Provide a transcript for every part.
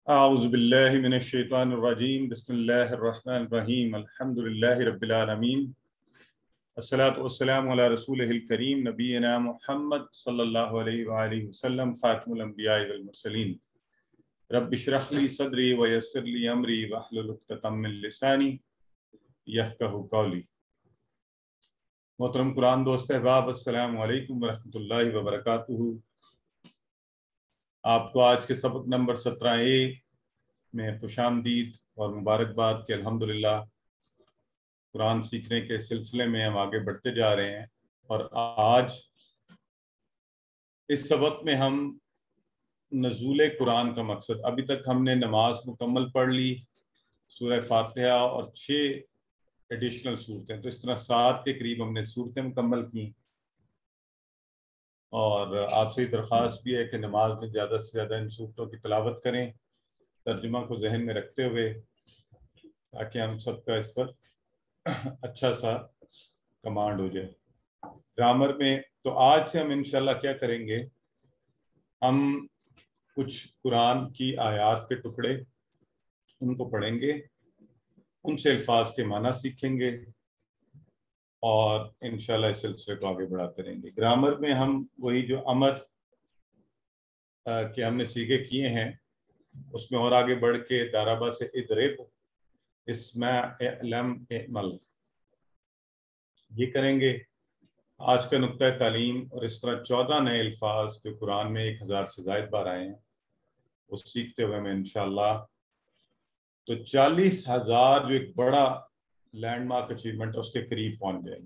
اعوذ باللہ من الشیطان الرجیم بسم اللہ الرحمن الرحیم الحمدللہ رب العالمین الصلاۃ والسلام علی رسولہ الکریم نبینا محمد صلی اللہ علیہ وآلہ وسلم خاتم الانبیاء والمرسلین رب اشرح لی صدری ویسر لی امری واحلل عقدۃ من لسانی یفقہوا قولی۔ محترم قرآن دوست احباب، السلام علیکم ورحمۃ اللہ وبرکاتہ۔ آپ کو آج کے سبق نمبر 17A میں خوش آمدید اور مبارکباد کہ الحمدللہ قرآن سیکھنے کے سلسلے میں ہم آگے بڑھتے جا رہے ہیں، اور آج اس سبق میں ہم نزول قرآن کا مقصد، ابھی تک ہم نے نماز مکمل پڑھ لی، سورہ فاتحہ اور 6 ایڈیشنل صورتیں، تو اس طرح 7 کے قریب ہم نے صورتیں مکمل کی، اور آپ سے درخواست بھی ہے کہ نماز میں زیادہ سے زیادہ ان صورتوں کی تلاوت کریں، ترجمہ کو ذہن میں رکھتے ہوئے، تاکہ ہم سب کا اس پر اچھا سا کمانڈ ہو جائے گرامر میں۔ تو آج سے ہم انشاءاللہ کیا کریں گے، ہم کچھ قرآن کی آیات کے ٹکڑے ان کو پڑھیں گے، ان سے الفاظ کے معنی سیکھیں گے، اور انشاءاللہ اس سلسلے کو آگے بڑھاتے رہیں گے۔ گرامر میں ہم وہی جو امر کہ ہم نے سیکھے کیے ہیں، اس میں اور آگے بڑھ کے دارابا سے اضرب، اسمع، اعلم، اعمل، یہ کریں گے۔ آج کا نقطہ تعلیم، اور اس طرح 14 نئے الفاظ جو قرآن میں 1000 سے زائد بار آئے ہیں، وہ سیکھتے ہوئے میں انشاءاللہ تو 40,000 جو ایک بڑا لینڈ مارک اچیومنٹ ہے، اس کے قریب پہنچ جائیں گے۔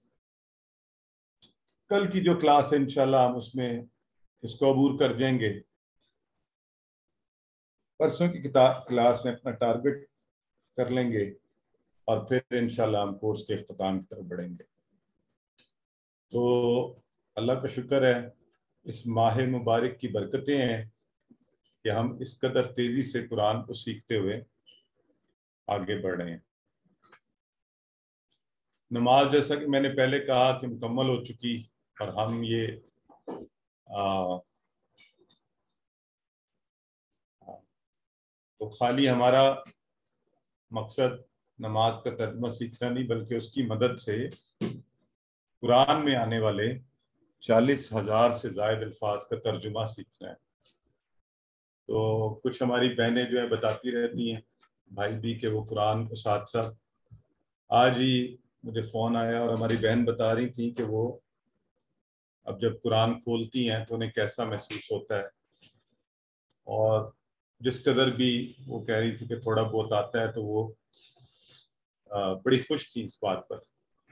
کل کی جو کلاس ہے انشاءاللہ ہم اس میں اس کو عبور کر جائیں گے۔ پرسوں کی کلاس میں اپنا ٹارگٹ کر لیں گے، اور پھر انشاءاللہ ہم کورس کے اختتام کی طرف بڑھیں گے۔ تو اللہ کا شکر ہے، اس ماہ مبارک کی برکتیں ہیں کہ ہم اس قدر تیزی سے قرآن کو سیکھتے ہوئے آگے بڑھ رہے ہیں۔ نماز جیسا کہ میں نے پہلے کہا کہ مکمل ہو چکی، اور ہم یہ تو خالی ہمارا مقصد نماز کا ترجمہ سیکھنا نہیں، بلکہ اس کی مدد سے قرآن میں آنے والے 40,000 سے زائد الفاظ کا ترجمہ سیکھنا ہے۔ تو کچھ ہماری بہنیں جو ہیں بتاتی رہتی ہیں، بھائی بھی، کہ وہ قرآن کو ساتھ ساتھ، آج ہی مجھے فون آیا اور ہماری بہن بتا رہی تھی کہ وہ اب جب قرآن کھولتی ہیں تو انہیں کیسا محسوس ہوتا ہے، اور جس قدر بھی وہ کہہ رہی تھی کہ تھوڑا بہت آتا ہے، تو وہ بڑی خوش تھی اس بات پر۔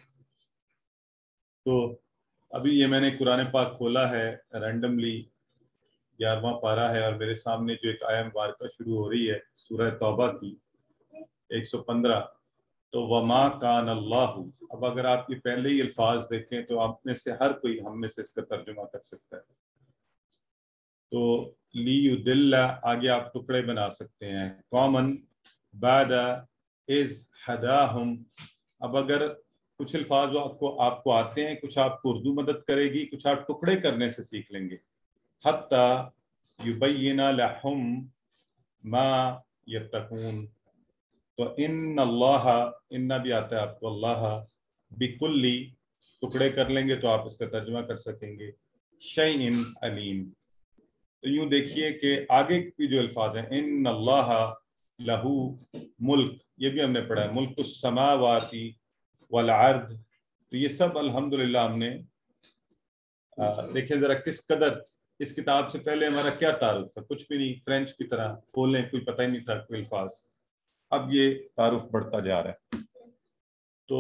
تو ابھی یہ میں نے قرآن پاک کھولا ہے رینڈملی، 11واں پارہ ہے، اور میرے سامنے جو ایک آیہ مبارکہ شروع ہو رہی ہے سورہ توبہ کی 115، تو وما کان اللہ۔ اب اگر آپ یہ پہلے ہی الفاظ دیکھیں تو آپ میں سے ہر کوئی ہم میں سے اس کا ترجمہ کر سکتا ہے۔ تو لیدل، آگے آپ ٹکڑے بنا سکتے ہیں، کامن، بعد از ہداہم۔ اب اگر کچھ الفاظ آپ کو آتے ہیں، کچھ آپ کو اردو مدد کرے گی، کچھ آپ ٹکڑے کرنے سے سیکھ لیں گے۔ حتی یبین لہم ما یتقون، تو ان اللہ، ان بھی آتا ہے آپ کو، اللہ بکلی، ٹکڑے کر لیں گے تو آپ اس کا ترجمہ کر سکیں گے، شیئن علیم۔ تو یوں دیکھیے کہ آگے کی جو الفاظ ہیں، ان اللہ لہو ملک، یہ بھی ہم نے پڑھا ہے، ملک السماوات والارض، تو یہ سب الحمدللہ ہم نے دیکھیں ذرا کس قدر۔ اس کتاب سے پہلے ہمارا کیا تعارف تھا؟ کچھ بھی نہیں، فرینچ کی طرح کھولیں، کوئی پتہ ہی نہیں تھا کوئی الفاظ۔ اب یہ تعارف بڑھتا جا رہا ہے۔ تو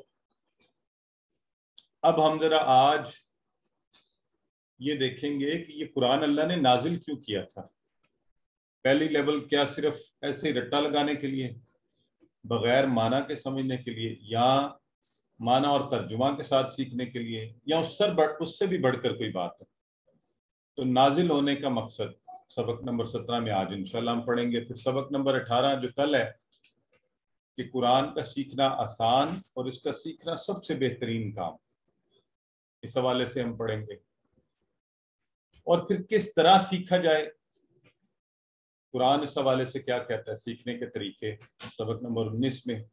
اب ہم ذرا آج یہ دیکھیں گے کہ یہ قرآن اللہ نے نازل کیوں کیا تھا۔ پہلی لیول کیا صرف ایسے رٹا لگانے کے لیے، بغیر معنی کے سمجھنے کے لیے، یا معنی اور ترجمہ کے ساتھ سیکھنے کے لیے، یا اس سے بھی بڑھ کر کوئی بات ہے؟ تو نازل ہونے کا مقصد سبق نمبر 17 میں آج انشاءاللہ ہم پڑھیں گے۔ پھر سبق نمبر 18 جو کل ہے، کہ قرآن کا سیکھنا آسان اور اس کا سیکھنا سب سے بہترین کام، اس حوالے سے ہم پڑھیں گے۔ اور پھر کس طرح سیکھا جائے، قرآن اس حوالے سے کیا کہتا ہے، سیکھنے کے طریقے، سبق نمبر 19 میں.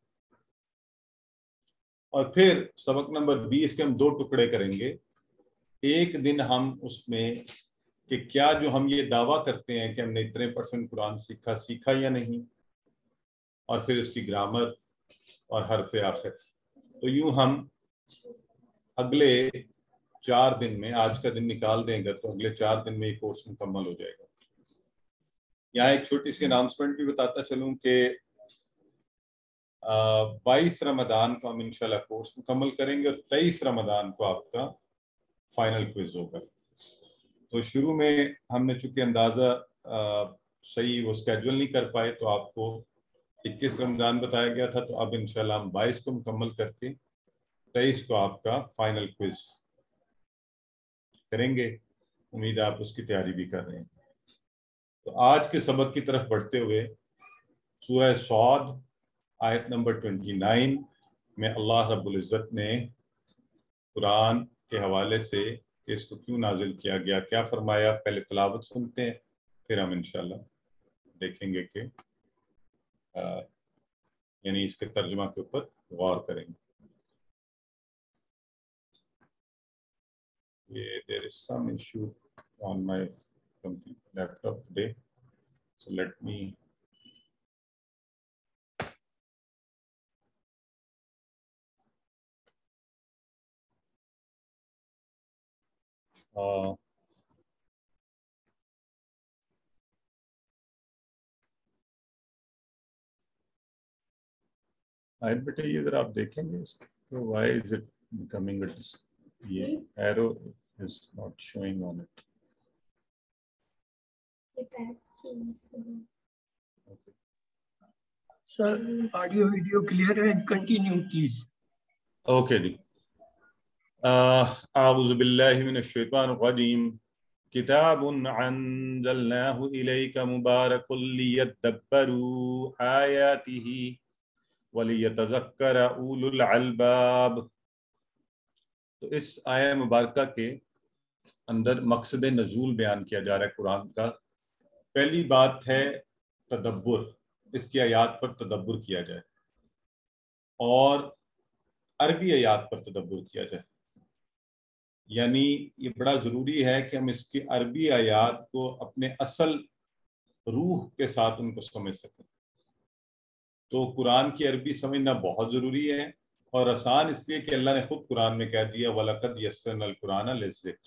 اور پھر سبق نمبر 20 کے ہم 2 ٹکڑے کریں گے. ایک دن ہم اس میں کہ کیا جو ہم یہ دعویٰ کرتے ہیں کہ ہم نے اتنے % قرآن سیکھا یا نہیں، اور پھر اس کی گرامر اور حرف آخر. تو یوں ہم اگلے 4 دن میں، آج کا دن نکال دیں گے تو اگلے 4 دن میں یہ کورس مکمل ہو جائے گا. یہاں ایک چھوٹی سی اناؤنسمنٹ بھی بتاتا چلوں کہ 22 رمضان کو ہم انشاءاللہ کورس مکمل کریں گے اور 23 رمضان کو آپ کا فائنل کوئز ہوگا. تو شروع میں ہم نے چونکہ اندازہ صحیح وہ اسکیجول نہیں کر پائے تو آپ کو 21 رمضان بتایا گیا تھا، تو اب انشاءاللہ ہم 22 کو مکمل کر کے 23 کو آپ کا فائنل کوئز کریں گے. امید آپ اس کی تیاری بھی کر رہے ہیں. تو آج کے سبق کی طرف بڑھتے ہوئے سورہ صاد آیت نمبر 29 میں اللہ رب العزت نے قرآن کے حوالے سے کہ اس کو کیوں نازل کیا گیا کیا فرمایا. پہلے تلاوت سنتے ہیں، پھر ہم انشاءاللہ دیکھیں گے کہ یعنی اس کے ترجمہ کے اوپر غور کریں گے. There is some issue on my laptop today, so let me آیت بیٹے یہ ذرا آپ دیکھیں گے اس کو. why is it becoming a یہ arrow is not showing on it. Okay. Sir, audio video clear and continue please. Okay جی. اعوذ باللہ من الشیطان الرجیم. کتاب انزلناہ الیک مبارک لیدبروا آیاتہ ولیتذکر اولو الالباب. تو اس آیہ مبارکہ کے اندر مقصد نزول بیان کیا جا رہا ہے قرآن کا. پہلی بات ہے تدبر، اس کی آیات پر تدبر کیا جائے اور عربی آیات پر تدبر کیا جائے. یعنی یہ بڑا ضروری ہے کہ ہم اس کی عربی آیات کو اپنے اصل روح کے ساتھ ان کو سمجھ سکیں. تو قرآن کی عربی سمجھنا بہت ضروری ہے، اور آسان اس لیے کہ اللہ نے خود قرآن میں کہہ دیا وَلَقَدْ يَسَّرْنَا الْقُرْآنَ لِلذِّكْرِ.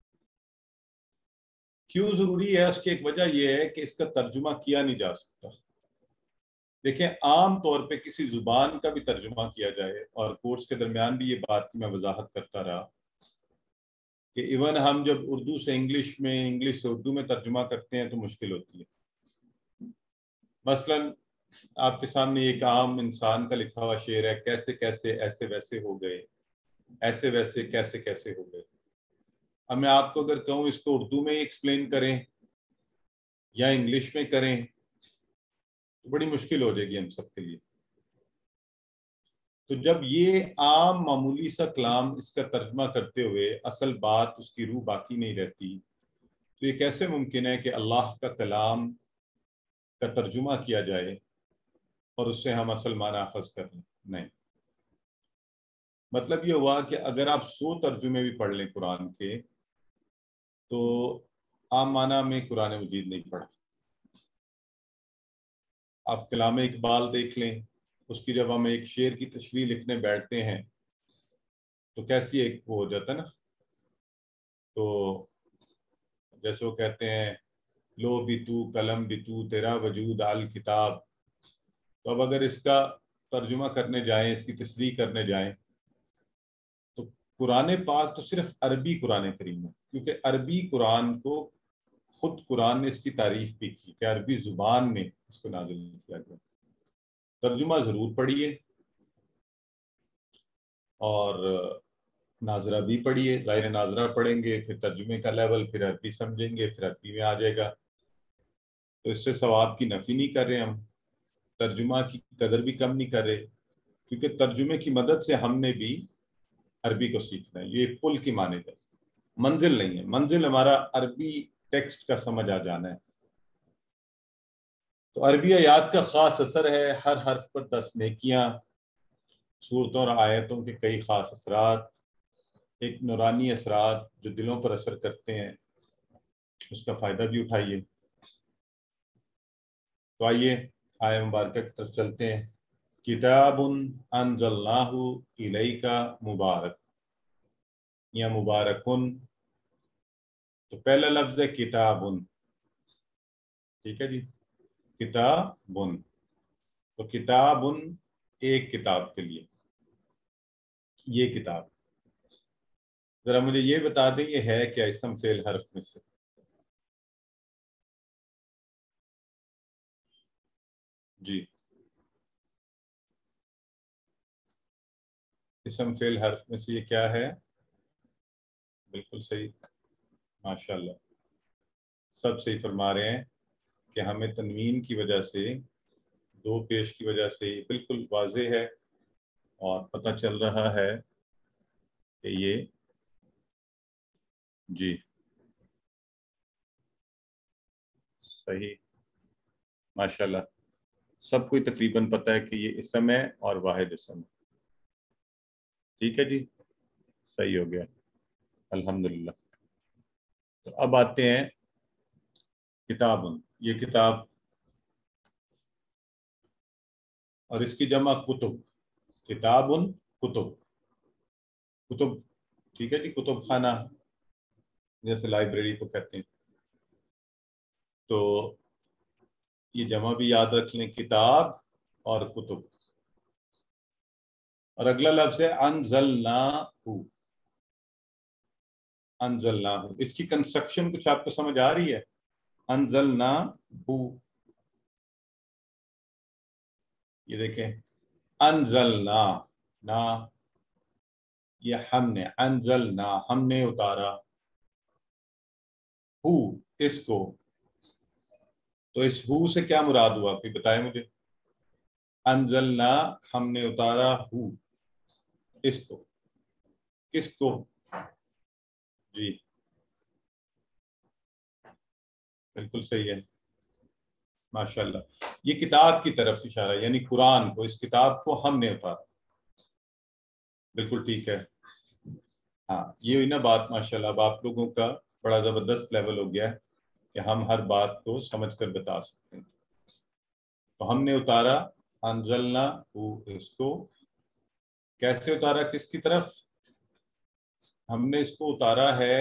کیوں ضروری ہے؟ اس کی ایک وجہ یہ ہے کہ اس کا ترجمہ کیا نہیں جا سکتا. دیکھیں عام طور پہ کسی زبان کا بھی ترجمہ کیا جائے، اور کورس کے درمیان بھی یہ بات کی میں وضاحت کرتا رہا کہ ایون ہم جب اردو سے انگلش میں، انگلش سے اردو میں ترجمہ کرتے ہیں تو مشکل ہوتی ہے. مثلا آپ کے سامنے ایک عام انسان کا لکھا ہوا شعر ہے، کیسے کیسے ایسے ویسے ہو گئے، ایسے ویسے کیسے کیسے ہو گئے. اب میں آپ کو اگر کہوں اس کو اردو میں ایکسپلین کریں یا انگلش میں کریں تو بڑی مشکل ہو جائے گی ہم سب کے لیے. تو جب یہ عام معمولی سا کلام اس کا ترجمہ کرتے ہوئے اصل بات اس کی روح باقی نہیں رہتی، تو یہ کیسے ممکن ہے کہ اللہ کا کلام کا ترجمہ کیا جائے اور اس سے ہم اصل معنی اخذ کر لیں؟ نہیں. مطلب یہ ہوا کہ اگر آپ 100 ترجمے بھی پڑھ لیں قرآن کے تو عام معنی میں قرآن مجید نہیں پڑھا. آپ کلام اقبال دیکھ لیں، اس کی جب ہم ایک شعر کی تشریح لکھنے بیٹھتے ہیں تو کیسی ایک وہ ہو جاتا ہے نا. تو جیسے وہ کہتے ہیں لو بھی تو قلم بھی تو تیرا وجود الکتاب. تو اب اگر اس کا ترجمہ کرنے جائیں، اس کی تشریح کرنے جائیں تو قرآن پاک تو صرف عربی قرآن کریم ہے، کیونکہ عربی قرآن کو خود قرآن نے اس کی تعریف بھی کی کہ عربی زبان میں اس کو نازل کیا گیا. ترجمہ ضرور پڑھیے اور ناظرہ بھی پڑھیے. ظاہر ناظرہ پڑھیں گے، پھر ترجمے کا لیول، پھر عربی سمجھیں گے، پھر عربی میں آ جائے گا. تو اس سے ثواب کی نفی نہیں کر رہے ہم، ترجمہ کی قدر بھی کم نہیں کر رہے، کیونکہ ترجمے کی مدد سے ہم نے بھی عربی کو سیکھنا ہے. یہ پل کی مانند ہے، منزل نہیں ہے. منزل ہمارا عربی ٹیکسٹ کا سمجھ آ جانا ہے. تو عربی آیات کا خاص اثر ہے، ہر حرف پر 10 نیکیاں، صورتوں اور آیتوں کے کئی خاص اثرات، ایک نورانی اثرات جو دلوں پر اثر کرتے ہیں، اس کا فائدہ بھی اٹھائیے۔ تو آئیے آیہ مبارکہ کی طرف چلتے ہیں۔ کتاب انزلناہ الیک مبارک یا مبارکن، تو پہلا لفظ ہے کتابن، ٹھیک ہے جی، کتابن، تو کتابن ایک کتاب کے لیے، یہ کتاب، ذرا مجھے یہ بتا دیں یہ ہے کیا اسم فعل حرف میں سے؟ جی، اسم فعل حرف میں سے یہ کیا ہے؟ بالکل صحیح، ماشاءاللہ، سب صحیح فرما رہے ہیں کہ ہمیں تنوین کی وجہ سے، دو پیش کی وجہ سے بالکل واضح ہے اور پتہ چل رہا ہے کہ یہ، جی صحیح، ماشاءاللہ، سب کو تقریباً پتہ ہے کہ یہ اسم ہے اور واحد اسم ہے، ٹھیک ہے جی، صحیح ہو گیا، الحمدللہ۔ تو اب آتے ہیں کتاب، یہ کتاب، اور اس کی جمع کتب، کتاب کتب، کتب، ٹھیک ہے جی، کتب خانہ جیسے لائبریری کو کہتے ہیں، تو یہ جمع بھی یاد رکھ لیں، کتاب اور کتب۔ اور اگلا لفظ ہے انزلناہ، انزلناہ، اس کی کنسٹرکشن کچھ آپ کو سمجھ آ رہی ہے؟ انزلناہ، یہ دیکھیں، انزلنا، نا، یہ ہم نے، انزلنا، ہم نے اتارا، ہو، اس کو، تو اس ہو سے کیا مراد ہوا؟ کوئی بتائے مجھے؟ انزلنا، ہم نے اتارا، ہو، اس کو، کس کو؟ جی بالکل صحیح ہے، ماشاءاللہ، یہ کتاب کی طرف اشارہ، یعنی قرآن کو، اس کتاب کو ہم نے اتارا، بالکل ٹھیک ہے، ہاں یہ ہوئی نا بات، ماشاءاللہ، اب آپ لوگوں کا بڑا زبردست لیول ہو گیا ہے کہ ہم ہر بات کو سمجھ کر بتا سکتے ہیں۔ تو ہم نے اتارا، انزلنا، اس کو، کیسے اتارا، کس کی طرف؟ ہم نے اس کو اتارا ہے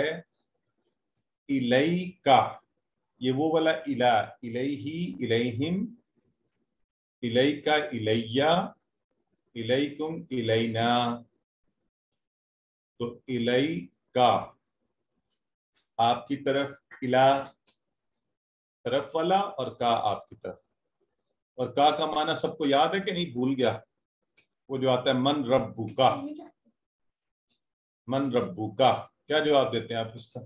الیکا، یہ وہ والا الہ، الیہ، الیہم، الیکا، الیہ، الیکم، الینا، تو الیکا آپ کی طرف، الہ طرف والا، اور کا آپ کی طرف، اور کا معنی سب کو یاد ہے کہ نہیں، بھول گیا؟ وہ جو آتا ہے من ربک، من ربک، کیا جواب دیتے ہیں آپ اس کا؟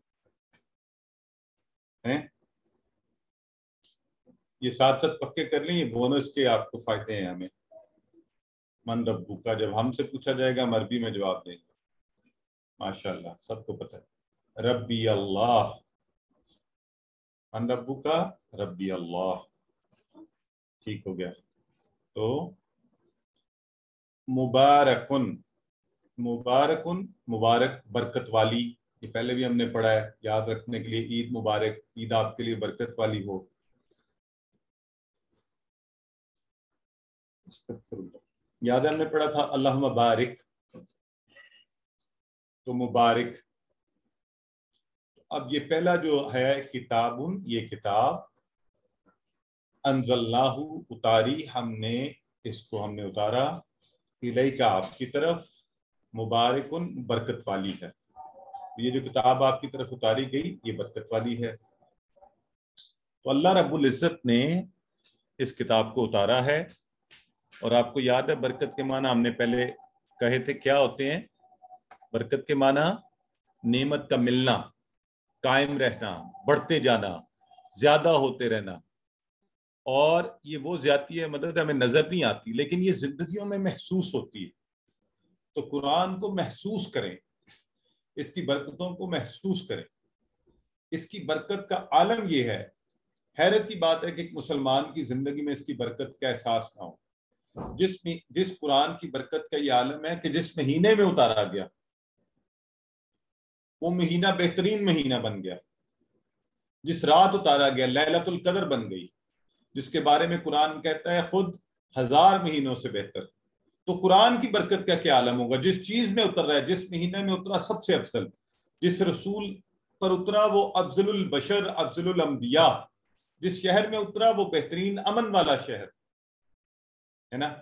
یہ ساتھ ساتھ پکے کر لیں، یہ بونس کے آپ کو فائدے ہیں ہمیں۔ من ربک جب ہم سے پوچھا جائے گا ہم عربی میں جواب دیں گے، ماشاءاللہ، سب کو پتہ ہے، ربی اللہ، من ربک، ربی اللہ، ٹھیک ہو گیا۔ تو مبارکن، مبارکن، مبارک، برکت والی، یہ پہلے بھی ہم نے پڑھا ہے، یاد رکھنے کے لیے، عید مبارک، عید آپ کے لیے برکت والی ہو، یاد ہے ہم نے پڑھا تھا اللہم بارک، تو مبارک۔ اب یہ پہلا جو ہے کتابن، یہ کتاب، انزلناہ، اتاری ہم نے، اس کو ہم نے اتارا، الیکا آپ کی طرف، مبارکن، برکت والی ہے، یہ جو کتاب آپ کی طرف اتاری گئی یہ برکت والی ہے۔ تو اللہ رب العزت نے اس کتاب کو اتارا ہے، اور آپ کو یاد ہے برکت کے معنی ہم نے پہلے کہے تھے کیا ہوتے ہیں؟ برکت کے معنی نعمت کا ملنا، قائم رہنا، بڑھتے جانا، زیادہ ہوتے رہنا، اور یہ وہ زیادتی ہے، مدد ہمیں نظر نہیں آتی لیکن یہ زندگیوں میں محسوس ہوتی ہے۔ تو قرآن کو محسوس کریں، اس کی برکتوں کو محسوس کریں، اس کی برکت کا عالم یہ ہے حیرت کی بات ہے کہ ایک مسلمان کی زندگی میں اس کی برکت کا احساس نہ ہو. جس قرآن کی برکت کا یہ عالم ہے کہ جس مہینے میں اتارا گیا وہ مہینہ بہترین مہینہ بن گیا. جس رات اتارا گیا لیلۃ القدر بن گئی، جس کے بارے میں قرآن کہتا ہے خود 1000 مہینوں سے بہتر. تو قرآن کی برکت کا کیا عالم ہوگا؟ جس چیز میں اتر رہا ہے، جس مہینے میں اترا سب سے افضل، جس رسول پر اترا وہ افضل البشر افضل الانبیاء، جس شہر میں اترا وہ بہترین امن والا شہر ہے نا.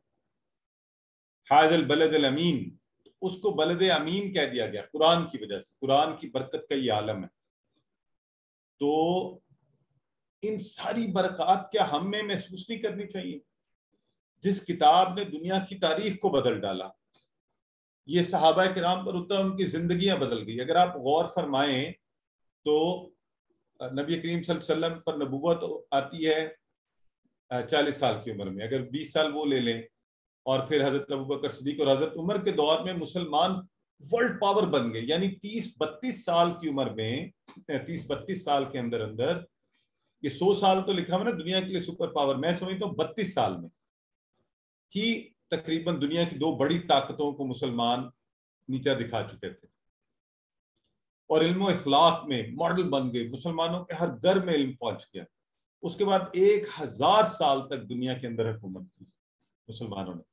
حاذ البلد الامین، اس کو بلد امین کہہ دیا گیا قرآن کی وجہ سے. قرآن کی برکت کا یہ عالم ہے. تو ان ساری برکات کیا ہم میں محسوس نہیں کرنی چاہیے؟ جس کتاب نے دنیا کی تاریخ کو بدل ڈالا، یہ صحابہ کرام پر اترا، ان کی زندگیاں بدل گئی. اگر آپ غور فرمائیں تو نبی کریم صلی اللہ علیہ وسلم پر نبوت آتی ہے 40 سال کی عمر میں. اگر 20 سال وہ لے لیں، اور پھر حضرت ابوبکر صدیق اور حضرت عمر کے دور میں مسلمان ورلڈ پاور بن گئے. یعنی 30-32 سال کی عمر میں، 30-32 سال کے اندر یہ 100 سال تو لکھا ہوا نا دنیا کے لیے سپر پاور، میں سمجھتا ہوں 32 سال میں ہی تقریباً دنیا کی 2 بڑی طاقتوں کو مسلمان نیچا دکھا چکے تھے. اور علم و اخلاق میں ماڈل بن گئے، مسلمانوں کے ہر گھر میں علم پہنچ گیا. اس کے بعد 1000 سال تک دنیا کے اندر حکومت کی مسلمانوں نے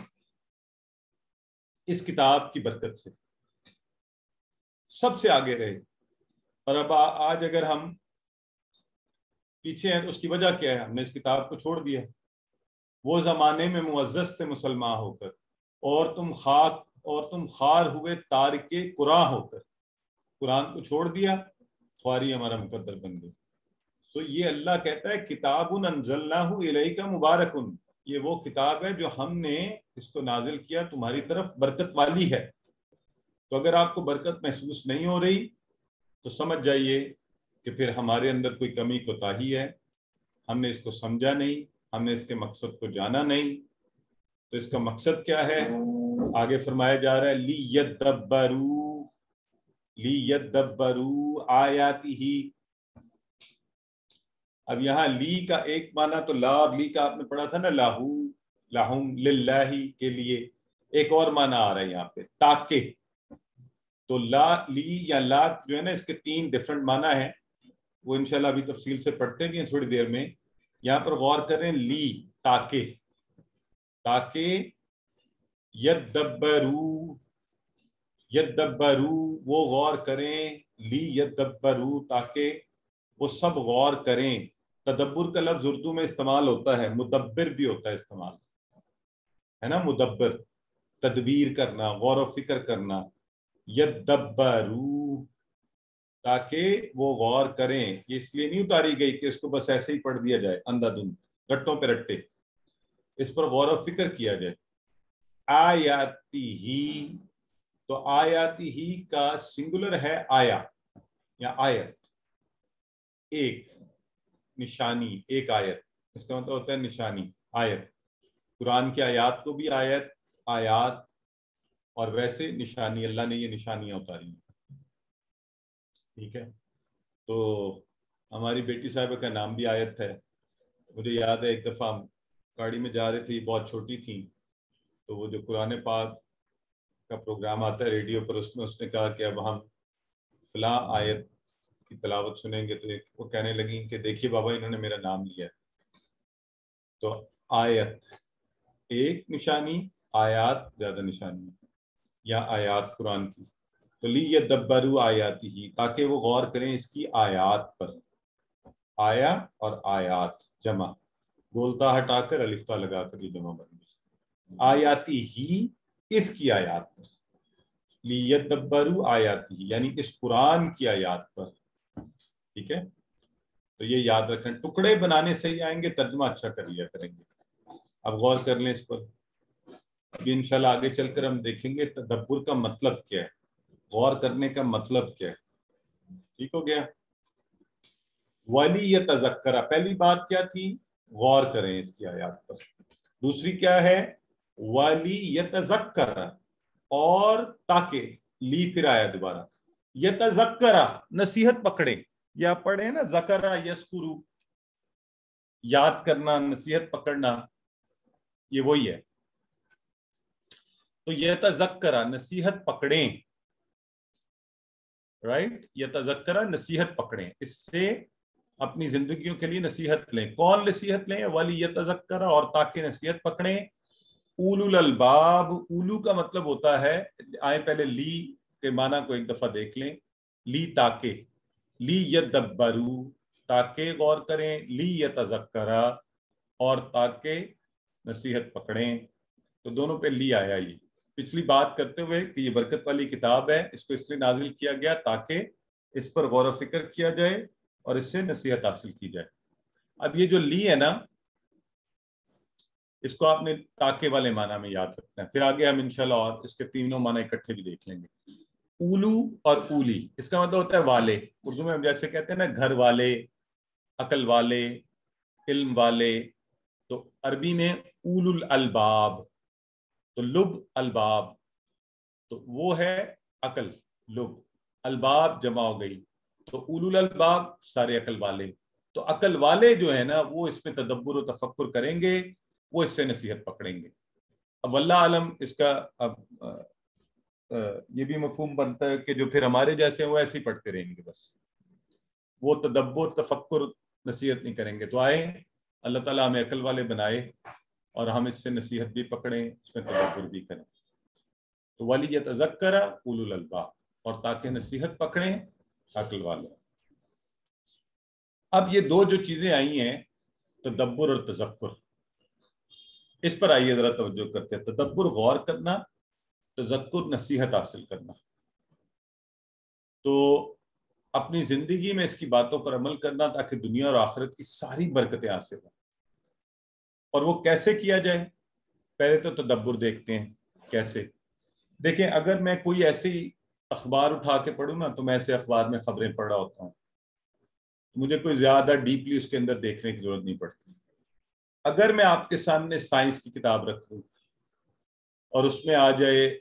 اس کتاب کی برکت سے، سب سے آگے رہے. اور اب آج اگر ہم پیچھے ہیں تو اس کی وجہ کیا ہے؟ ہم نے اس کتاب کو چھوڑ دیا. وہ زمانے میں معزز تھے مسلمان ہو کر، اور تم خار ہوئے تارک قرآن ہو کر. قرآن کو چھوڑ دیا، خواری ہمارا مقدر بن گئی. سو یہ اللہ کہتا ہے کتاب انزلناہ الیک مبارک، یہ وہ کتاب ہے جو ہم نے اس کو نازل کیا تمہاری طرف، برکت والی ہے. تو اگر آپ کو برکت محسوس نہیں ہو رہی تو سمجھ جائیے کہ پھر ہمارے اندر کوئی کمی کوتاہی ہے، ہم نے اس کو سمجھا نہیں، ہم نے اس کے مقصد کو جانا نہیں. تو اس کا مقصد کیا ہے؟ آگے فرمایا جا رہا ہے لیدبروا آیاتہ. اب یہاں لی کا ایک معنی تو لا، اور لی کا آپ نے پڑھا تھا نا لاہو، لہم، للہ کے لیے. ایک اور معنی آ رہا ہے یہاں پہ تاکہ. تو لا، لی یا لا جو ہے نا، اس کے 3 ڈیفرنٹ معنی ہیں، وہ انشاءاللہ ابھی تفصیل سے پڑھتے بھی ہیں تھوڑی دیر میں. یہاں پر غور کریں، لی تاکہ یدبرو وہ غور کریں، لی یدبرو تاکہ وہ سب غور کریں. تدبر کا لفظ اردو میں استعمال ہوتا ہے، مدبر بھی ہوتا ہے استعمال، ہے نا. مدبر تدبیر کرنا، غور و فکر کرنا. یدبرو تاکہ وہ غور کریں. یہ اس لیے نہیں اتاری گئی کہ اس کو بس ایسے ہی پڑھ دیا جائے اندھا دھند رٹوں پہ رٹے، اس پر غور و فکر کیا جائے. آیاتی ہی، تو آیاتی ہی کا سنگولر ہے آیا یا آیت، ایک نشانی، ایک آیت، اس کا مطلب ہوتا ہے نشانی، آیت. قرآن کی آیات کو بھی آیات اور ویسے نشانی، اللہ نے یہ نشانیاں اتاری ہیں. ٹھیک ہے. تو ہماری بیٹی صاحبہ کا نام بھی آیت ہے. مجھے یاد ہے ایک دفعہ گاڑی میں جا رہی تھی، بہت چھوٹی تھی، تو وہ جو قرآن پاک کا پروگرام آتا ہے ریڈیو پر، اس میں اس نے کہا کہ اب ہم فلاں آیت کی تلاوت سنیں گے. تو وہ کہنے لگی کہ دیکھیے بابا انہوں نے میرا نام لیا. تو آیت ایک نشانی، آیات زیادہ نشانی، یا آیات قرآن کی. تو لیدبروا آیاتہ تاکہ وہ غور کریں اس کی آیات پر. آیا اور آیات جمع، گولتا ہٹا کر الفتا لگا کر یہ جمع بن گئی. آیاتی ہی، اس کی آیات پر. لیدبروا آیاتہ یعنی اس قرآن کی آیات پر. ٹھیک ہے. تو یہ یاد رکھیں، ٹکڑے بنانے سے ہی آئیں گے، ترجمہ اچھا کر لیا کریں گے. اب غور کر لیں اس پر. ابھی انشاءاللہ آگے چل کر ہم دیکھیں گے تدبر کا مطلب کیا ہے، غور کرنے کا مطلب کیا ہے. ٹھیک ہو گیا. ولی یتذکر، پہلی بات کیا تھی؟ غور کریں اس کی آیات پر. دوسری کیا ہے؟ ولی یتذکر، اور تاکہ، لی پھر آیا دوبارہ، یتذکر نصیحت پکڑے، یا پڑھے نا ذکر یذکر، یاد کرنا، نصیحت پکڑنا، یہ وہی ہے. تو یتذکرہ نصیحت پکڑیں، رائٹ، یتذکرہ نصیحت پکڑیں، اس سے اپنی زندگیوں کے لیے نصیحت لیں. کون نصیحت لیں؟ ولی یتذکرہ، اور تاکہ نصیحت پکڑیں اولو الالباب. اولو کا مطلب ہوتا ہے، آئیں پہلے لی کے معنی کو ایک دفعہ دیکھ لیں. لی تاکہ، لی یدبرو تاکہ غور کریں، لی یتذکرہ اور تاکہ نصیحت پکڑیں. تو دونوں پہ لی آیا. یہ پچھلی بات کرتے ہوئے کہ یہ برکت والی کتاب ہے، اس کو اس لیے نازل کیا گیا تاکہ اس پر غور و فکر کیا جائے اور اس سے نصیحت حاصل کی جائے. اب یہ جو لی ہے نا، اس کو آپ نے تاکہ والے معنی میں یاد رکھنا ہے. پھر آگے ہم انشاءاللہ اور اس کے تینوں معنی اکٹھے بھی دیکھ لیں گے. اولو اور اولی، اس کا مطلب ہوتا ہے والے. اردو میں ہم جیسے کہتے ہیں نا گھر والے، عقل والے، علم والے، تو عربی میں اولو الالباب. تو لب الباب تو وہ ہے عقل، لب الباب جمع ہو گئی، تو اولو الالباب سارے عقل والے. تو عقل والے جو ہے نا وہ اس میں تدبر و تفکر کریں گے، وہ اس سے نصیحت پکڑیں گے. اب واللہ عالم اس کا اب یہ بھی مفہوم بنتا ہے کہ جو پھر ہمارے جیسے ہیں وہ ایسے ہی پڑھتے رہیں گے، بس وہ تدبر تفکر نصیحت نہیں کریں گے. تو آئے اللہ تعالیٰ ہمیں عقل والے بنائے اور ہم اس سے نصیحت بھی پکڑیں، اس میں تدبر بھی کریں. تو ولی یتذکرہ اولو الالباب، اور تاکہ نصیحت پکڑیں عقل والے. اب یہ دو جو چیزیں آئی ہیں، تدبر اور تذکر، اس پر آئیے ذرا توجہ کرتے ہیں. تدبر غور کرنا، تذکر نصیحت حاصل کرنا. تو اپنی زندگی میں اس کی باتوں پر عمل کرنا تاکہ دنیا اور آخرت کی ساری برکتیں حاصل ہوں. اور وہ کیسے کیا جائے؟ پہلے تو تدبر دیکھتے ہیں کیسے. دیکھیں، اگر میں کوئی ایسی اخبار اٹھا کے پڑھوں نا، تو میں ایسے اخبار میں خبریں پڑھ رہا ہوتا ہوں، مجھے کوئی زیادہ ڈیپلی اس کے اندر دیکھنے کی ضرورت نہیں پڑتی. اگر میں آپ کے سامنے سائنس کی کتاب رکھ دوں اور اس میں آ جائے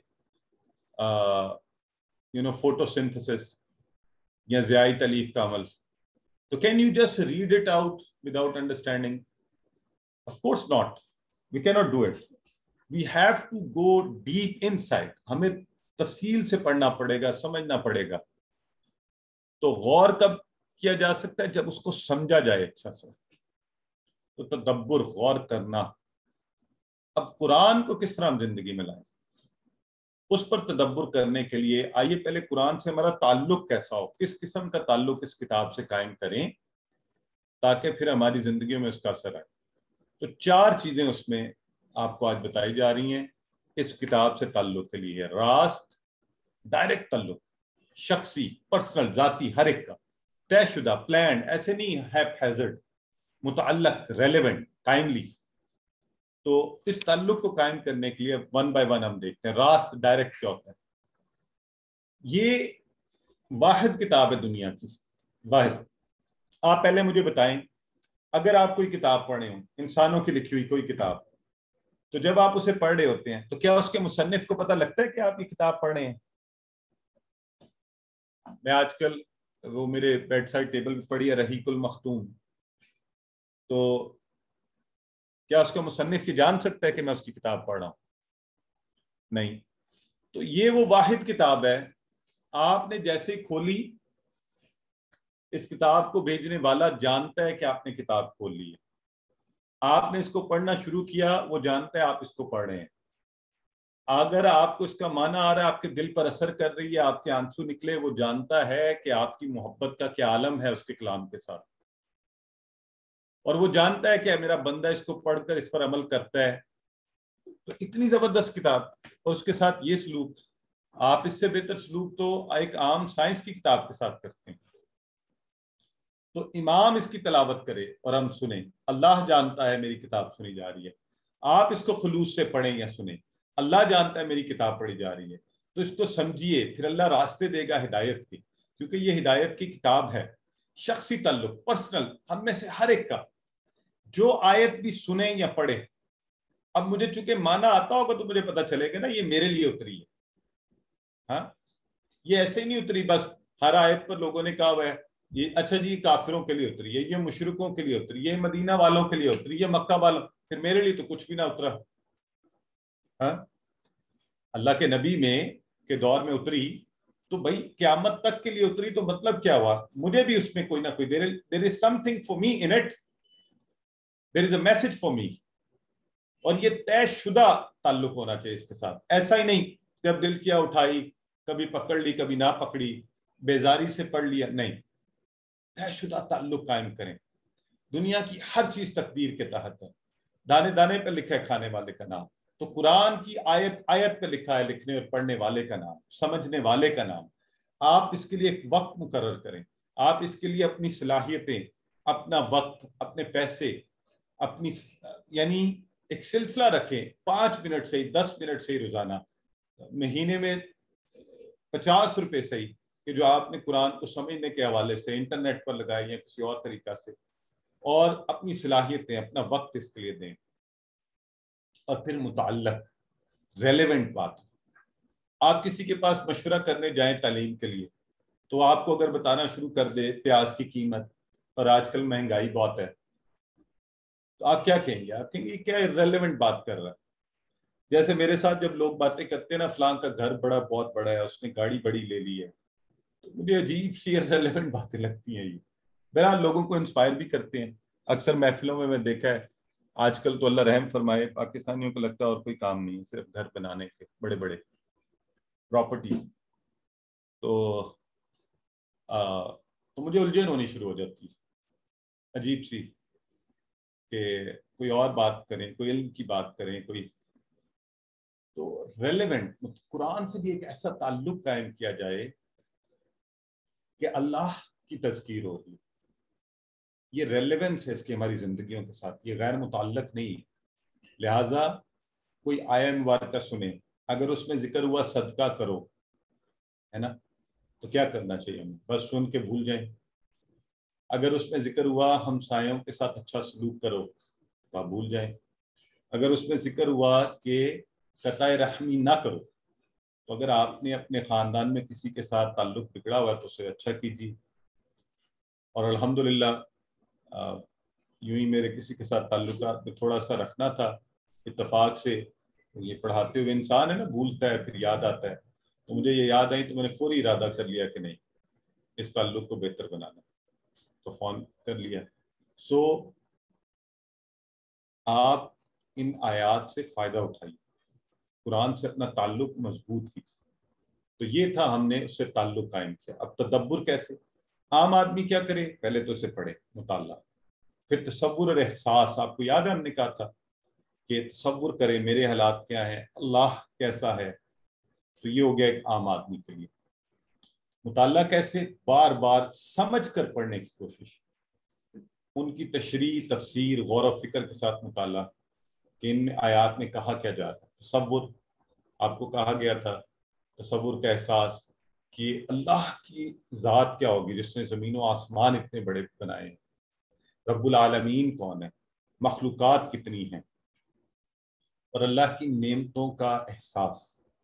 فوٹو سنتھسس یا ضیائی تالیف کا عمل، تو can you just read it out without understanding? Of course not, we can not do it. We have to go deep inside. ہمیں تفصیل سے پڑھنا پڑے گا، سمجھنا پڑے گا. تو غور کب کیا جا سکتا ہے؟ جب اس کو سمجھا جائے اچھا سے. تو تدبر، غور کرنا. اب قرآن کو کس طرح ہم زندگی میں لائیں، اس پر تدبر کرنے کے لیے آئیے پہلے قرآن سے ہمارا تعلق کیسا ہو، کس قسم کا تعلق اس کتاب سے قائم کریں تاکہ پھر ہماری زندگیوں میں اس کا اثر آئے. تو 4 چیزیں اس میں آپ کو آج بتائی جا رہی ہیں اس کتاب سے تعلق کے لیے. راست، ڈائریکٹ تعلق، شخصی، پرسنل، ذاتی، ہر ایک کا، طے شدہ، پلانڈ، ایسے نہیں ہیپ ہیزرڈ، متعلق، ریلیونٹ، ٹائملی. تو اس تعلق کو قائم کرنے کے لیے ون بائی ون ہم دیکھتے ہیں. راست، ڈائریکٹ کیا ہوتا ہے؟ یہ واحد کتاب ہے دنیا کی، واحد. آپ پہلے مجھے بتائیں، اگر آپ کوئی کتاب پڑھے ہوں، انسانوں کی لکھی ہوئی کوئی کتاب، تو جب آپ اسے پڑھ رہے ہوتے ہیں تو کیا اس کے مصنف کو پتہ لگتا ہے کہ آپ یہ کتاب پڑھ رہے ہیں؟ میں آج کل وہ میرے بیڈ سائڈ ٹیبل پہ پڑھی ہے رحیق المختوم، تو کیا اس کا مصنف کی جان سکتا ہے کہ میں اس کی کتاب پڑھ رہا ہوں؟ نہیں. تو یہ وہ واحد کتاب ہے، آپ نے جیسے ہی کھولی، اس کتاب کو بھیجنے والا جانتا ہے کہ آپ نے کتاب کھول لی ہے. آپ نے اس کو پڑھنا شروع کیا، وہ جانتا ہے آپ اس کو پڑھ رہے ہیں. اگر آپ کو اس کا معنی آ رہا ہے، آپ کے دل پر اثر کر رہی ہے، آپ کے آنسو نکلے، وہ جانتا ہے کہ آپ کی محبت کا کیا عالم ہے اس کے کلام کے ساتھ. اور وہ جانتا ہے کہ میرا بندہ اس کو پڑھ کر اس پر عمل کرتا ہے. تو اتنی زبردست کتاب، اور اس کے ساتھ یہ سلوک، آپ اس سے بہتر سلوک تو ایک عام سائنس کی کتاب کے ساتھ کرتے ہیں. تو امام اس کی تلاوت کرے اور ہم سنیں، اللہ جانتا ہے میری کتاب سنی جا رہی ہے. آپ اس کو خلوص سے پڑھیں یا سنیں، اللہ جانتا ہے میری کتاب پڑھی جا رہی ہے. تو اس کو سمجھیے، پھر اللہ راستے دے گا ہدایت کے، کیونکہ یہ ہدایت کی کتاب ہے. شخصی تعلق، پرسنل، ہم میں سے ہر ایک کا، جو آیت بھی سنیں یا پڑھیں. اب مجھے چونکہ معنی آتا ہوگا تو مجھے پتا چلے گا نا یہ میرے لیے اتری ہے. ہاں، یہ ایسے ہی نہیں اتری بس ہر آیت پر لوگوں نے کہا ہوا ہے یہ اچھا جی کافروں کے لیے اتری ہے، یہ مشرکوں کے لیے اتری، یہ مدینہ والوں کے لیے اتری، یہ مکہ والوں، پھر میرے لیے تو کچھ بھی نہ اترا. ہاں اللہ کے نبی میں کے دور میں اتری تو بھائی قیامت تک کے لیے اتری، تو مطلب کیا ہوا؟ مجھے بھی اس میں کوئی نہ کوئی there is something for me in it, there is a message for me. اور یہ طے شدہ تعلق ہونا چاہیے اس کے ساتھ. ایسا ہی نہیں جب دل کیا اٹھائی، کبھی پکڑ لی کبھی نہ پکڑی، بیزاری سے پڑھ لیا، نہیں. طے شدہ تعلق قائم کریں. دنیا کی ہر چیز تقدیر کے تحت ہے. دانے دانے پہ لکھا ہے کھانے والے کا نام، تو قرآن کی آیت آیت پہ لکھا ہے لکھنے اور پڑھنے والے کا نام، سمجھنے والے کا نام. آپ اس کے لیے ایک وقت مقرر کریں. آپ اس کے لیے اپنی صلاحیتیں، اپنا وقت، اپنے پیسے، اپنی یعنی ایک سلسلہ رکھیں. 5 منٹ سے ہی، 10 منٹ سے ہی روزانہ، مہینے میں 50 روپے سے ہی، کہ جو آپ نے قرآن کو سمجھنے کے حوالے سے انٹرنیٹ پر لگائیں یا کسی اور طریقہ سے، اور اپنی صلاحیتیں، اپنا وقت اس کے لیے دیں. اور پھر متعلق ریلیونٹ بات. آپ کسی کے پاس مشورہ کرنے جائیں تعلیم کے لیے، تو آپ کو اگر بتانا شروع کر دے پیاز کی قیمت، اور آج کل مہنگائی بہت ہے، تو آپ کیا کہیں گے؟ آپ کہیں گے یہ کیا ریلیونٹ بات کر رہا ہے. جیسے میرے ساتھ جب لوگ باتیں کرتے ہیں نا، فلاں کا گھر بڑا، بہت بڑا ہے، اس نے گاڑی بڑی لے لی ہے، تو مجھے عجیب سی ریلیونٹ باتیں لگتی ہیں. یہ بہرحال لوگوں کو انسپائر بھی کرتے ہیں. اکثر محفلوں میں دیکھا ہے آج کل تو اللہ رحم فرمائے، پاکستانیوں کو لگتا ہے اور کوئی کام نہیں ہے صرف گھر بنانے کے، بڑے بڑے پراپرٹی. تو مجھے الجھن ہونی شروع ہو جاتی ہے عجیب سی، کہ کوئی اور بات کریں، کوئی علم کی بات کریں، کوئی تو ریلیونٹ. قرآن سے بھی ایک ایسا تعلق قائم کیا جائے کہ اللہ کی تذکیر ہوگی. یہ ریلیونس ہے اس کی ہماری زندگیوں کے ساتھ، یہ غیر متعلق نہیں. لہٰذا کوئی آیہ مبارکہ سنیں، اگر اس میں ذکر ہوا صدقہ کرو، ہے نا، تو کیا کرنا چاہیے ہمیں؟ بس سن کے بھول جائیں. اگر اس میں ذکر ہوا ہمسایوں کے ساتھ اچھا سلوک کرو، تو آپ بھول جائیں. اگر اس میں ذکر ہوا کہ قطع رحمی نہ کرو، تو اگر آپ نے اپنے خاندان میں کسی کے ساتھ تعلق بگڑا ہوا ہے تو اسے اچھا کیجیے. اور الحمدللہ یوں ہی میرے کسی کے ساتھ تعلقات میں تھوڑا سا رکھنا تھا، اتفاق سے. یہ پڑھاتے ہوئے انسان ہے نا، بھولتا ہے پھر یاد آتا ہے، تو مجھے یہ یاد آئی تو میں نے فوری ارادہ کر لیا کہ نہیں، اس تعلق کو بہتر بنانا، تو فون کر لیا. سو آپ ان آیات سے فائدہ اٹھائیے، قرآن سے اپنا تعلق مضبوط کیجیے. تو یہ تھا، ہم نے اس سے تعلق قائم کیا. اب تدبر کیسے؟ عام آدمی کیا کرے؟ پہلے تو اسے پڑھے، مطالعہ، پھر تصور اور احساس. آپ کو یاد ہے ہم نے کہا تھا کہ تصور کرے میرے حالات کیا ہیں، اللہ کیسا ہے. تو یہ ہو گیا ایک عام آدمی کے لیے. مطالعہ کیسے؟ بار بار سمجھ کر پڑھنے کی کوشش، ان کی تشریح، تفسیر، غور و فکر کے ساتھ مطالعہ کہ ان آیات میں کہا کیا جا رہا ہے. تصور، آپ کو کہا گیا تھا تصور کا احساس کہ اللہ کی ذات کیا ہوگی جس نے زمین و آسمان اتنے بڑے بنائے ہیں، رب العالمین کون ہے، مخلوقات کتنی ہیں، اور اللہ کی نعمتوں کا احساس.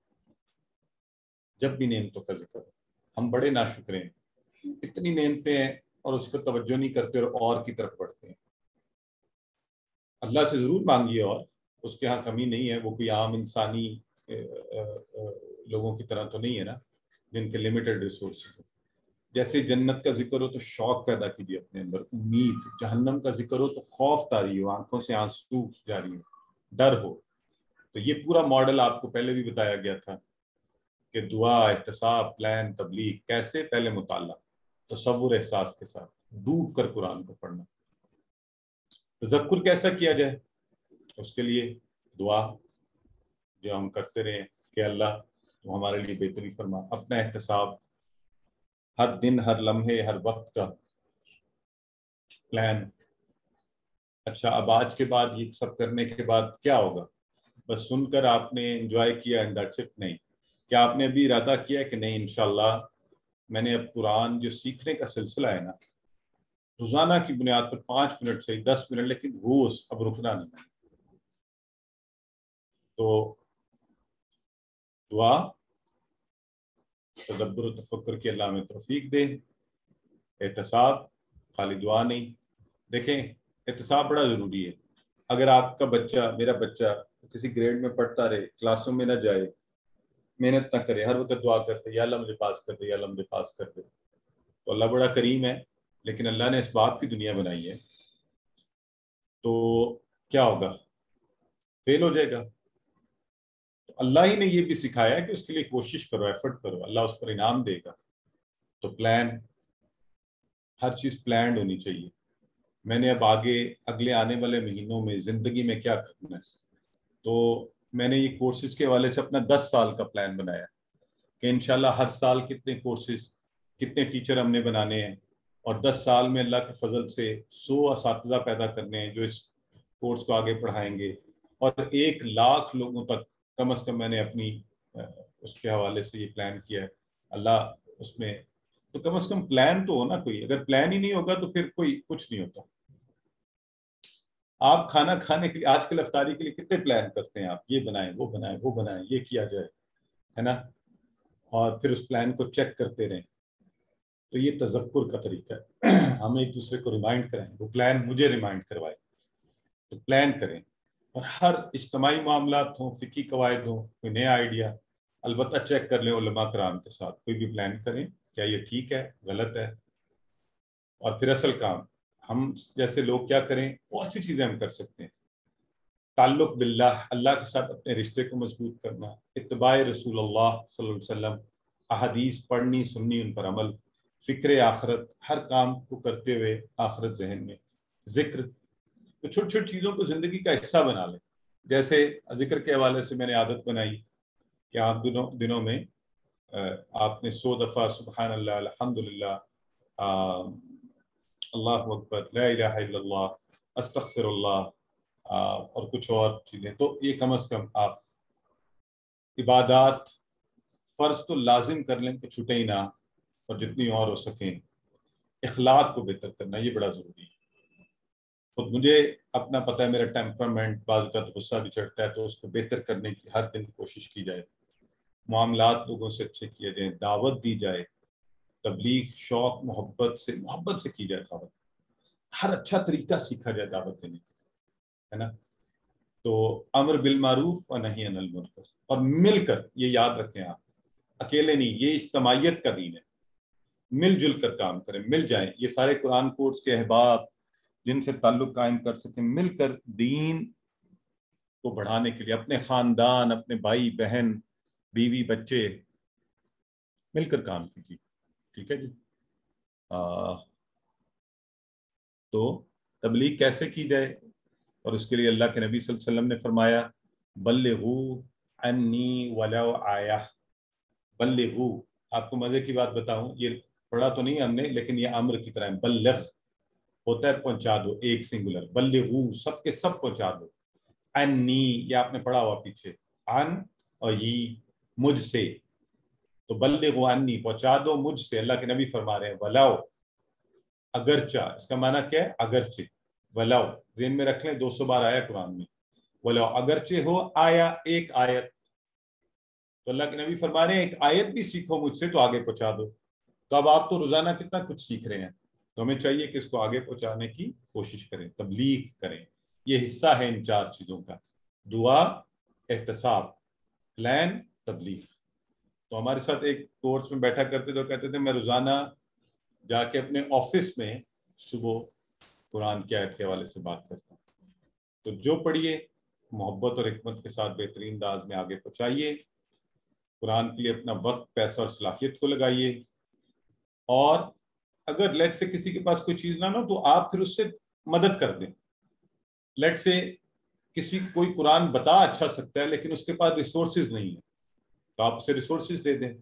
جب بھی نعمتوں کا ذکر ہو، ہم بڑے ناشکرے ہیں، اتنی نعمتیں ہیں اور اس پر توجہ نہیں کرتے اور کی طرف بڑھتے ہیں. اللہ سے ضرور مانگیے، اور اس کے ہاں کمی نہیں ہے، وہ کوئی عام انسانی لوگوں کی طرح تو نہیں ہے نا جن کے لمیٹڈ ریسورسز ہیں. جیسے جنت کا ذکر ہو تو شوق پیدا کیجیے اپنے اندر، امید. جہنم کا ذکر ہو تو خوف طاری ہو، آنکھوں سے آنسو جاری ہو، ڈر ہو. تو یہ پورا ماڈل آپ کو پہلے بھی بتایا گیا تھا کہ دعا، احتساب، پلان، تبلیغ کیسے؟ پہلے مطالعہ، تصور، احساس کے ساتھ ڈوب کر قرآن کو پڑھنا. تذکر کیسا کیا جائے؟ اس کے لیے دعا جو ہم کرتے رہے کہ اللہ تو ہمارے لیے بہتری فرما. اپنا احتساب، ہر دن، ہر لمحے، ہر وقت کا پلان. اچھا، اب آج کے بعد یہ سب کرنے کے بعد کیا ہوگا؟ بس سن کر آپ نے انجوائے کیا اینڈ دیٹس اٹ؟ نہیں. کیا آپ نے ابھی ارادہ کیا کہ نہیں انشاءاللہ میں نے اب قرآن جو سیکھنے کا سلسلہ ہے نا، روزانہ کی بنیاد پر 5 منٹ سے 10 منٹ، لیکن روز، اب رکنا نہیں. تو دعا، تدبر و تفکر کی اللہ میں توفیق دے. एहतसाब खाली दुआ नहीं। देखें, एहतसाब बड़ा ज़रूरी है। अगर आपका बच्चा, मेरा बच्चा किसी ग्रेड में पढ़ता रहे, क्लासों में ना जाए, मेहनत ना करे, हर वक्त दुआ करते या अल्लाह मुझे पास कर दे, या अल्लाह मुझे पास कर दे, तो अल्लाह बड़ा करीम है। लेकिन अल्लाह ने इसबाब की दुनिया बनाई है, तो क्या होगा? फेल हो जाएगा। तो अल्लाह ही ने ये भी सिखाया है कि उसके लिए कोशिश करो, एफर्ट करो, अल्लाह उस पर इनाम देगा। तो प्लान, हर चीज़ प्लान्ड होनी चाहिए। मैंने अब आगे अगले आने वाले महीनों में ज़िंदगी में क्या करना है, तो मैंने ये कोर्सेज के हवाले से अपना 10 साल का प्लान बनाया कि इंशाल्लाह हर साल कितने कोर्सेज, कितने टीचर हमने बनाने हैं, और 10 साल में अल्लाह के फजल से 100 असातिज़ा पैदा करने हैं जो इस कोर्स को आगे पढ़ाएंगे, और 1 लाख लोगों तक कम से कम मैंने अपनी उसके हवाले से ये प्लान किया है। अल्लाह उसमें, तो कम से कम प्लान तो हो ना कोई। अगर प्लान ही नहीं होगा तो फिर कोई कुछ नहीं होता। आप खाना खाने के लिए आजकल इफ्तारी के लिए कितने प्लान करते हैं, आप ये बनाएं, वो बनाएं, वो बनाएं, ये किया जाए, है ना, और फिर उस प्लान को चेक करते रहें। तो ये तज़क्कुर का तरीका है। हम एक दूसरे को रिमाइंड करें, वो प्लान मुझे रिमाइंड करवाए। तो प्लान करें, और हर इज्तिमाई मामलात हों, फ़िकी कवायद हों, कोई नया आइडिया, अलबत्ता चेक कर लें उलमा कराम के साथ। कोई भी प्लान करें, क्या ये ठीक है, गलत है। और फिर असल काम, हम जैसे लोग क्या करें, बहुत सी चीज़ें हम कर सकते हैं। ताल्लुक़ बिल्लाह, अल्लाह के साथ अपने रिश्ते को मजबूत करना, इत्तिबाए रसूलुल्लाह सल्लल्लाहु अलैहि वसल्लम, अहदीस पढ़नी सुननी, उन पर अमल, फ़िक्र आखरत, हर काम को करते हुए आखरत जहन में, जिक्र। तो छोटी छोटी चीज़ों को ज़िंदगी का हिस्सा बना लें। जैसे जिक्र के हवाले से मैंने आदत बनाई कि आप दिनों में आपने 100 दफ़ा सुबहान अल्लाह, अल्हम्दुलिल्लाह, अल्लाहु अकबर, ला इलाहा इल्लल्लाह, अस्तगफिरुल्लाह, और कुछ और चीज़ें। तो ये कम से कम आप इबादत फ़र्ज तो लाजिम कर लें कि छूटे ही ना, और जितनी और हो सकें इखलाक को बेहतर करना, ये बड़ा ज़रूरी है। खुद मुझे अपना पता है, मेरा टेम्परामेंट, बाज़ का गुस्सा भी चढ़ता है, तो उसको बेहतर करने की हर दिन कोशिश की जाए। मामलात लोगों से अच्छे किए जाएँ, दावत दी जाए, तबलीग शौक मोहब्बत से की जाए दावत। हर अच्छा तरीका सीखा जाए दावत देने का, है ना। तो अम्र बिल मारूफ व नही अनिल मुनकर, और मिलकर, ये याद रखें आप, अकेले नहीं, ये इज्तिमाइयत का दीन है। मिलजुल कर काम करें, मिल जाएं। ये सारे कुरान कोर्स के अहबाब जिनसे ताल्लुक कायम कर सकें, मिलकर दीन को बढ़ाने के लिए, अपने खानदान, अपने भाई बहन, बीवी बच्चे, मिलकर काम कीजिए। ठीक है जी। तो तबलीग कैसे की जाए, और उसके लिए अल्लाह के नबी सल्लल्लाहु अलैहि वसल्लम ने फरमाया, बल्लिगू अन्नी वलौ आया। बल्लिगू, आपको मजे की बात बताऊं, ये पढ़ा तो नहीं हमने, लेकिन ये अम्र की तरह है। बल्लिग होता है पहुंचा दो, एक सिंगुलर। बल्लिगू, सबके सब पहुंचा दो। अन्नी, ये आपने पढ़ा हुआ पीछे, अन और ये मुझसे। तो बल्लिगू अन्नी, पहुंचा दो मुझसे। अल्लाह के नबी फरमा रहे हैं वलाओ, अगरचा, इसका माना क्या है, अगरचे। वलाओ ज़हन में रख लें, 200 बार आया कुरान में। वलाओ अगरचे हो आया एक आयत, तो अल्लाह के नबी फरमा रहे हैं एक आयत भी सीखो मुझसे तो आगे पहुंचा दो। तो अब आप तो रोजाना कितना कुछ सीख रहे हैं, तो हमें चाहिए कि इसको आगे पहुंचाने की कोशिश करें, तबलीग करें। ये हिस्सा है इन 4 चीजों का, दुआ, एहतसाब, प्लान, तबलीग। तो हमारे साथ एक कोर्स में बैठा करते तो कहते थे, मैं रोजाना जाके अपने ऑफिस में सुबह कुरान की आयत के हवाले से बात करता हूँ। तो जो पढ़िए मोहब्बत और हिकमत के साथ बेहतरीन अंदाज में आगे पहुंचाइए। कुरान के लिए अपना वक्त, पैसा और सलाहियत को लगाइए। और अगर लेट से किसी के पास कोई चीज ना हो, तो आप फिर उससे मदद कर दें। लेट से किसी कोई कुरान बता अच्छा सकता है, लेकिन उसके पास रिसोर्सेज नहीं है, तो आप उसे रिसोर्सेज दे दें,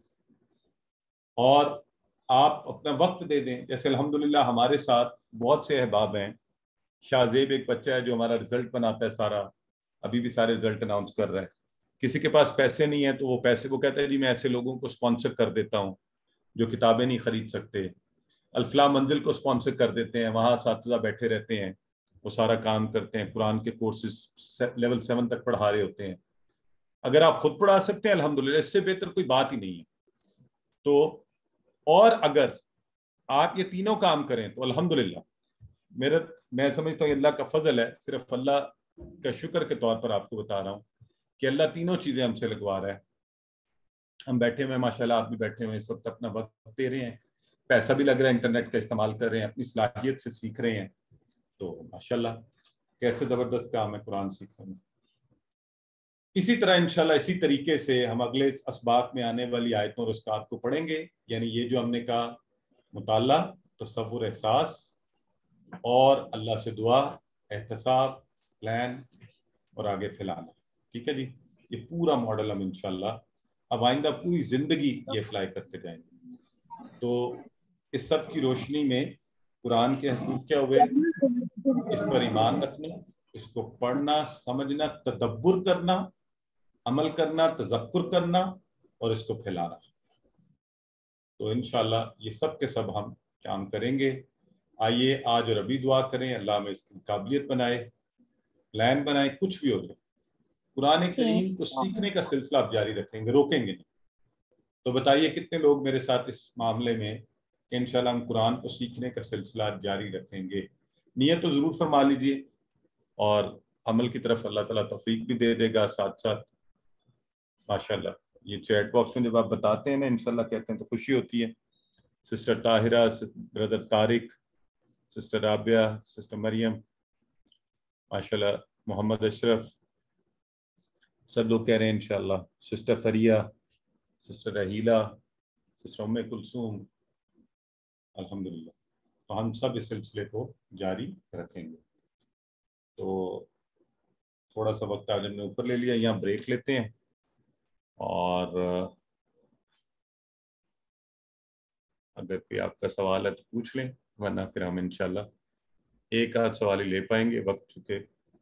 और आप अपना वक्त दे दें। जैसे अल्हम्दुलिल्लाह हमारे साथ बहुत से अहबाब हैं। शाहजेब एक बच्चा है जो हमारा रिजल्ट बनाता है सारा, अभी भी सारे रिजल्ट अनाउंस कर रहा है। किसी के पास पैसे नहीं है, तो वो कहता है जी मैं ऐसे लोगों को स्पॉन्सर कर देता हूँ जो किताबें नहीं खरीद सकते। अल्फला मंजिल को स्पॉन्सर कर देते हैं, वहाँ असातिज़ा बैठे रहते हैं, वो सारा काम करते हैं, कुरान के कोर्सेज लेवल 7 तक पढ़ा रहे होते हैं। अगर आप खुद पढ़ा सकते हैं अल्हम्दुलिल्लाह, इससे बेहतर कोई बात ही नहीं है। तो और अगर آپ یہ تینوں کام کریں تو الحمدللہ میں سمجھتا ہوں اللہ کا فضل ہے، صرف اللہ کا شکر کے طور پر آپ کو بتا رہا ہوں کہ اللہ تینوں چیزیں ہم سے لگوا رہا ہے. ہم بیٹھے ہوئے ماشاءاللہ، آپ بھی بیٹھے ہوئے اس وقت اپنا وقت دے رہے ہیں، پیسہ بھی لگ رہا ہے، انٹرنیٹ کا استعمال کر رہے ہیں، اپنی صلاحیت سے سیکھ رہے ہیں. تو ماشاءاللہ کیسے زبردست کام ہے قرآن سیکھنے میں. اسی طرح انشاءاللہ اسی طریقے سے ہم اگلے اسباق میں آنے والی آیتوں اور اسکات کو پڑھیں گے. یعنی یہ جو ہم نے کہا مطالعہ، تصور، احساس اور اللہ سے دعا، احتساب، پلان اور آگے پھیلانا. ٹھیک ہے جی، یہ پورا ماڈل ہم انشاءاللہ اب آئندہ پوری زندگی یہ اپلائی کرتے جائیں گے. تو اس سب کی روشنی میں قرآن کے حقوق کیا ہوئے؟ اس پر ایمان رکھنا، اس کو پڑھنا، سمجھنا، تدبر کرنا، عمل کرنا، تذکر کرنا اور اس کو پھیلانا. تو انشاءاللہ یہ سب کے سب ہم کام کریں گے. آئیے آج اور ابھی دعا کریں اللہ ہمیں اس کی قابلیت بنائے، پلان بنائے، کچھ بھی ہو جائے قرآن کریم کو سیکھنے کا سلسلہ آپ جاری رکھیں گے، روکیں گے نہیں. تو بتائیے کتنے لوگ میرے ساتھ اس معاملے میں کہ انشاءاللہ ہم قرآن کو سیکھنے کا سلسلہ جاری رکھیں گے. نیت تو ضرور فرما لیجیے اور عمل کی طرف اللہ تعالیٰ توفیق بھی دے دے گا. ساتھ ساتھ ماشاءاللہ یہ چیٹ باکس میں جب آپ بتاتے ہیں نا انشاءاللہ کہتے ہیں تو خوشی ہوتی ہے. Sister Tahira, brother Tariq, sister Rabia, sister Maryam, ماشاءاللہ محمد اشرف، سب لوگ کہہ رہے ہیں انشاءاللہ. Sister Fariya, sister Raheela, sister Umm Kulsoom, الحمدللہ. تو ہم سب اس سلسلے کو جاری رکھیں گے. تو تھوڑا سا وقت آج ہم نے اوپر لے لیا، یہاں بریک لیتے ہیں اور اگر کوئی آپ کا سوال ہے تو پوچھ لیں، ورنہ پھر ہم انشاءاللہ ایک آدھ سوال ہی لے پائیں گے وقت چکے.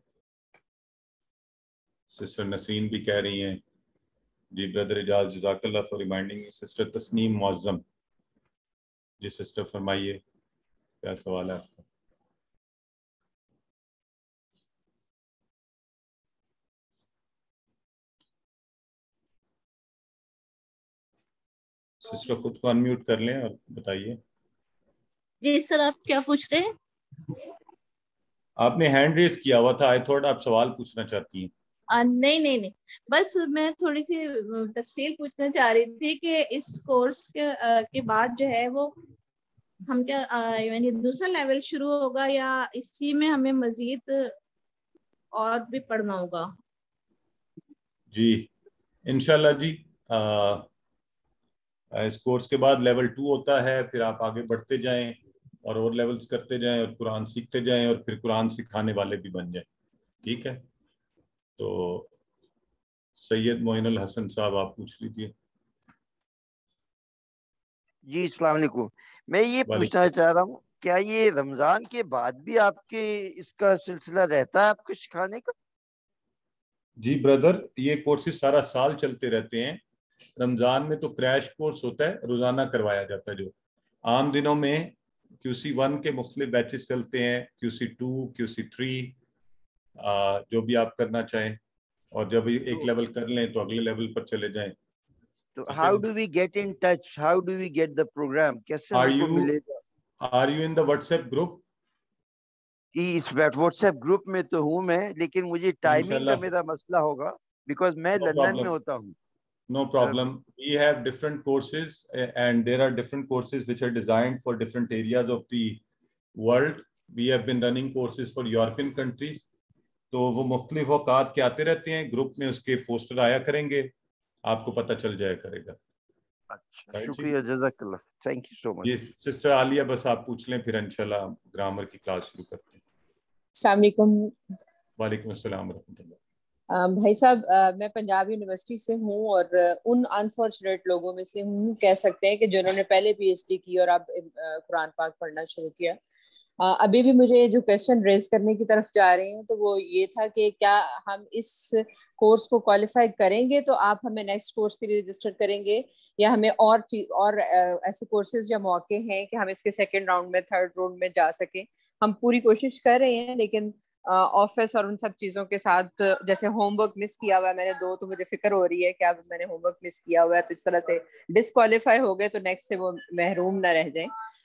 سسٹر نسرین بھی کہہ رہی ہیں جی بردر اجاز جزاک اللہ for reminding. Sister Tasneem Moazzam, جی سسٹر فرمائیے کیا سوال ہے آپ کا؟ سسٹر خود کو انمیوٹ کر لیں اور بتائیے. جی سر، آپ کیا پوچھ رہے ہیں؟ آپ نے ہینڈ ریز کیا ہوا تھا، آئی تھوڑا آپ سوال پوچھنا چاہتی ہیں. نہیں، بس میں تھوڑی سی تفصیل پوچھنا چاہ رہی تھی کہ اس کورس کے بعد جو ہے وہ ہم کیا یعنی دوسرا لیول شروع ہوگا یا اسی میں ہمیں مزید اور بھی پڑھنا ہوگا؟ جی انشاءاللہ جی اس کورس کے بعد لیول 2 ہوتا ہے، پھر آپ آگے بڑھتے جائیں اور لیولز کرتے جائیں اور قرآن سیکھتے جائیں اور پھر قرآن سکھانے والے بھی بن جائیں. ٹھیک ہے، تو سید معین الحسن صاحب آپ پوچھ لیجیے. جی السلام علیکم. میں یہ پوچھنا چاہ رہا ہوں کیا یہ رمضان کے بعد بھی آپ کے اس کا سلسلہ رہتا ہے آپ کو سکھانے کا؟ جی بردر، یہ کورسز سارا سال چلتے رہتے ہیں. رمضان میں تو کریش کورس ہوتا ہے، روزانہ کروایا جاتا ہے. جو عام دنوں میں QC1 کے مختلف بیچز چلتے ہیں، QC2، QC3، جو بھی آپ کرنا چاہیں، اور جب ایک لیول کر لیں تو اگلے لیول پر چلے جائیں. تو how do we get in touch? How do we get the program? کیسے ہم کو ملے گا؟ Are you in the WhatsApp group? اس واٹس ایپ گروپ میں تو ہوں میں، لیکن مجھے ٹائمنگ کا میرا مسئلہ ہوگا بیکاز میں لندن میں ہوتا ہوں. No problem. We have different courses and there are different courses which are designed for different areas of the world. We have been running courses for European countries. تو وہ مختلف اوقات کے آتے رہتے ہیں، گروپ میں اس کے پوسٹر آیا کریں گے، آپ کو پتہ چل جایا کرے گا. اچھا شکریہ، جزاک اللہ، تھینک یو سو مچ. یہ سسٹر عالیہ بس آپ پوچھ لیں پھر انشاءاللہ گرامر کی کلاس شروع کرتے ہیں. السلام علیکم. وعلیکم السلام ورحمۃ اللہ. بھائی صاحب میں پنجاب یونیورسٹی سے ہوں اور ان انفارچونیٹ لوگوں میں سے ہوں کہہ سکتے ہیں کہ جنہوں نے پہلے PhD کی اور اب قرآن پاک پڑھنا شروع کیا. ابھی بھی مجھے جو کویسچن ریز کرنے کی طرف جا رہی ہوں تو وہ یہ تھا کہ کیا ہم اس کورس کو کوالیفائی کریں گے تو آپ ہمیں نیکسٹ کورس کے لیے رجسٹر کریں گے، یا ہمیں اور ایسے کورسز یا موقع ہیں کہ ہم اس کے سیکنڈ راؤنڈ میں، تھرڈ راؤنڈ میں جا سکیں؟ ہم پوری کوشش کر رہے ہیں لیکن آفس اور ان سب چیزوں کے ساتھ، جیسے ہوم ورک مس کیا ہوا ہے میں نے 2، تو مجھے فکر ہو رہی ہے کہ اب میں نے ہوم ورک مس کیا ہوا ہے تو اس طرح سے ڈسکوالیفائی ہو گئے تو نیکسٹ سے وہ محروم نہ رہ جائیں.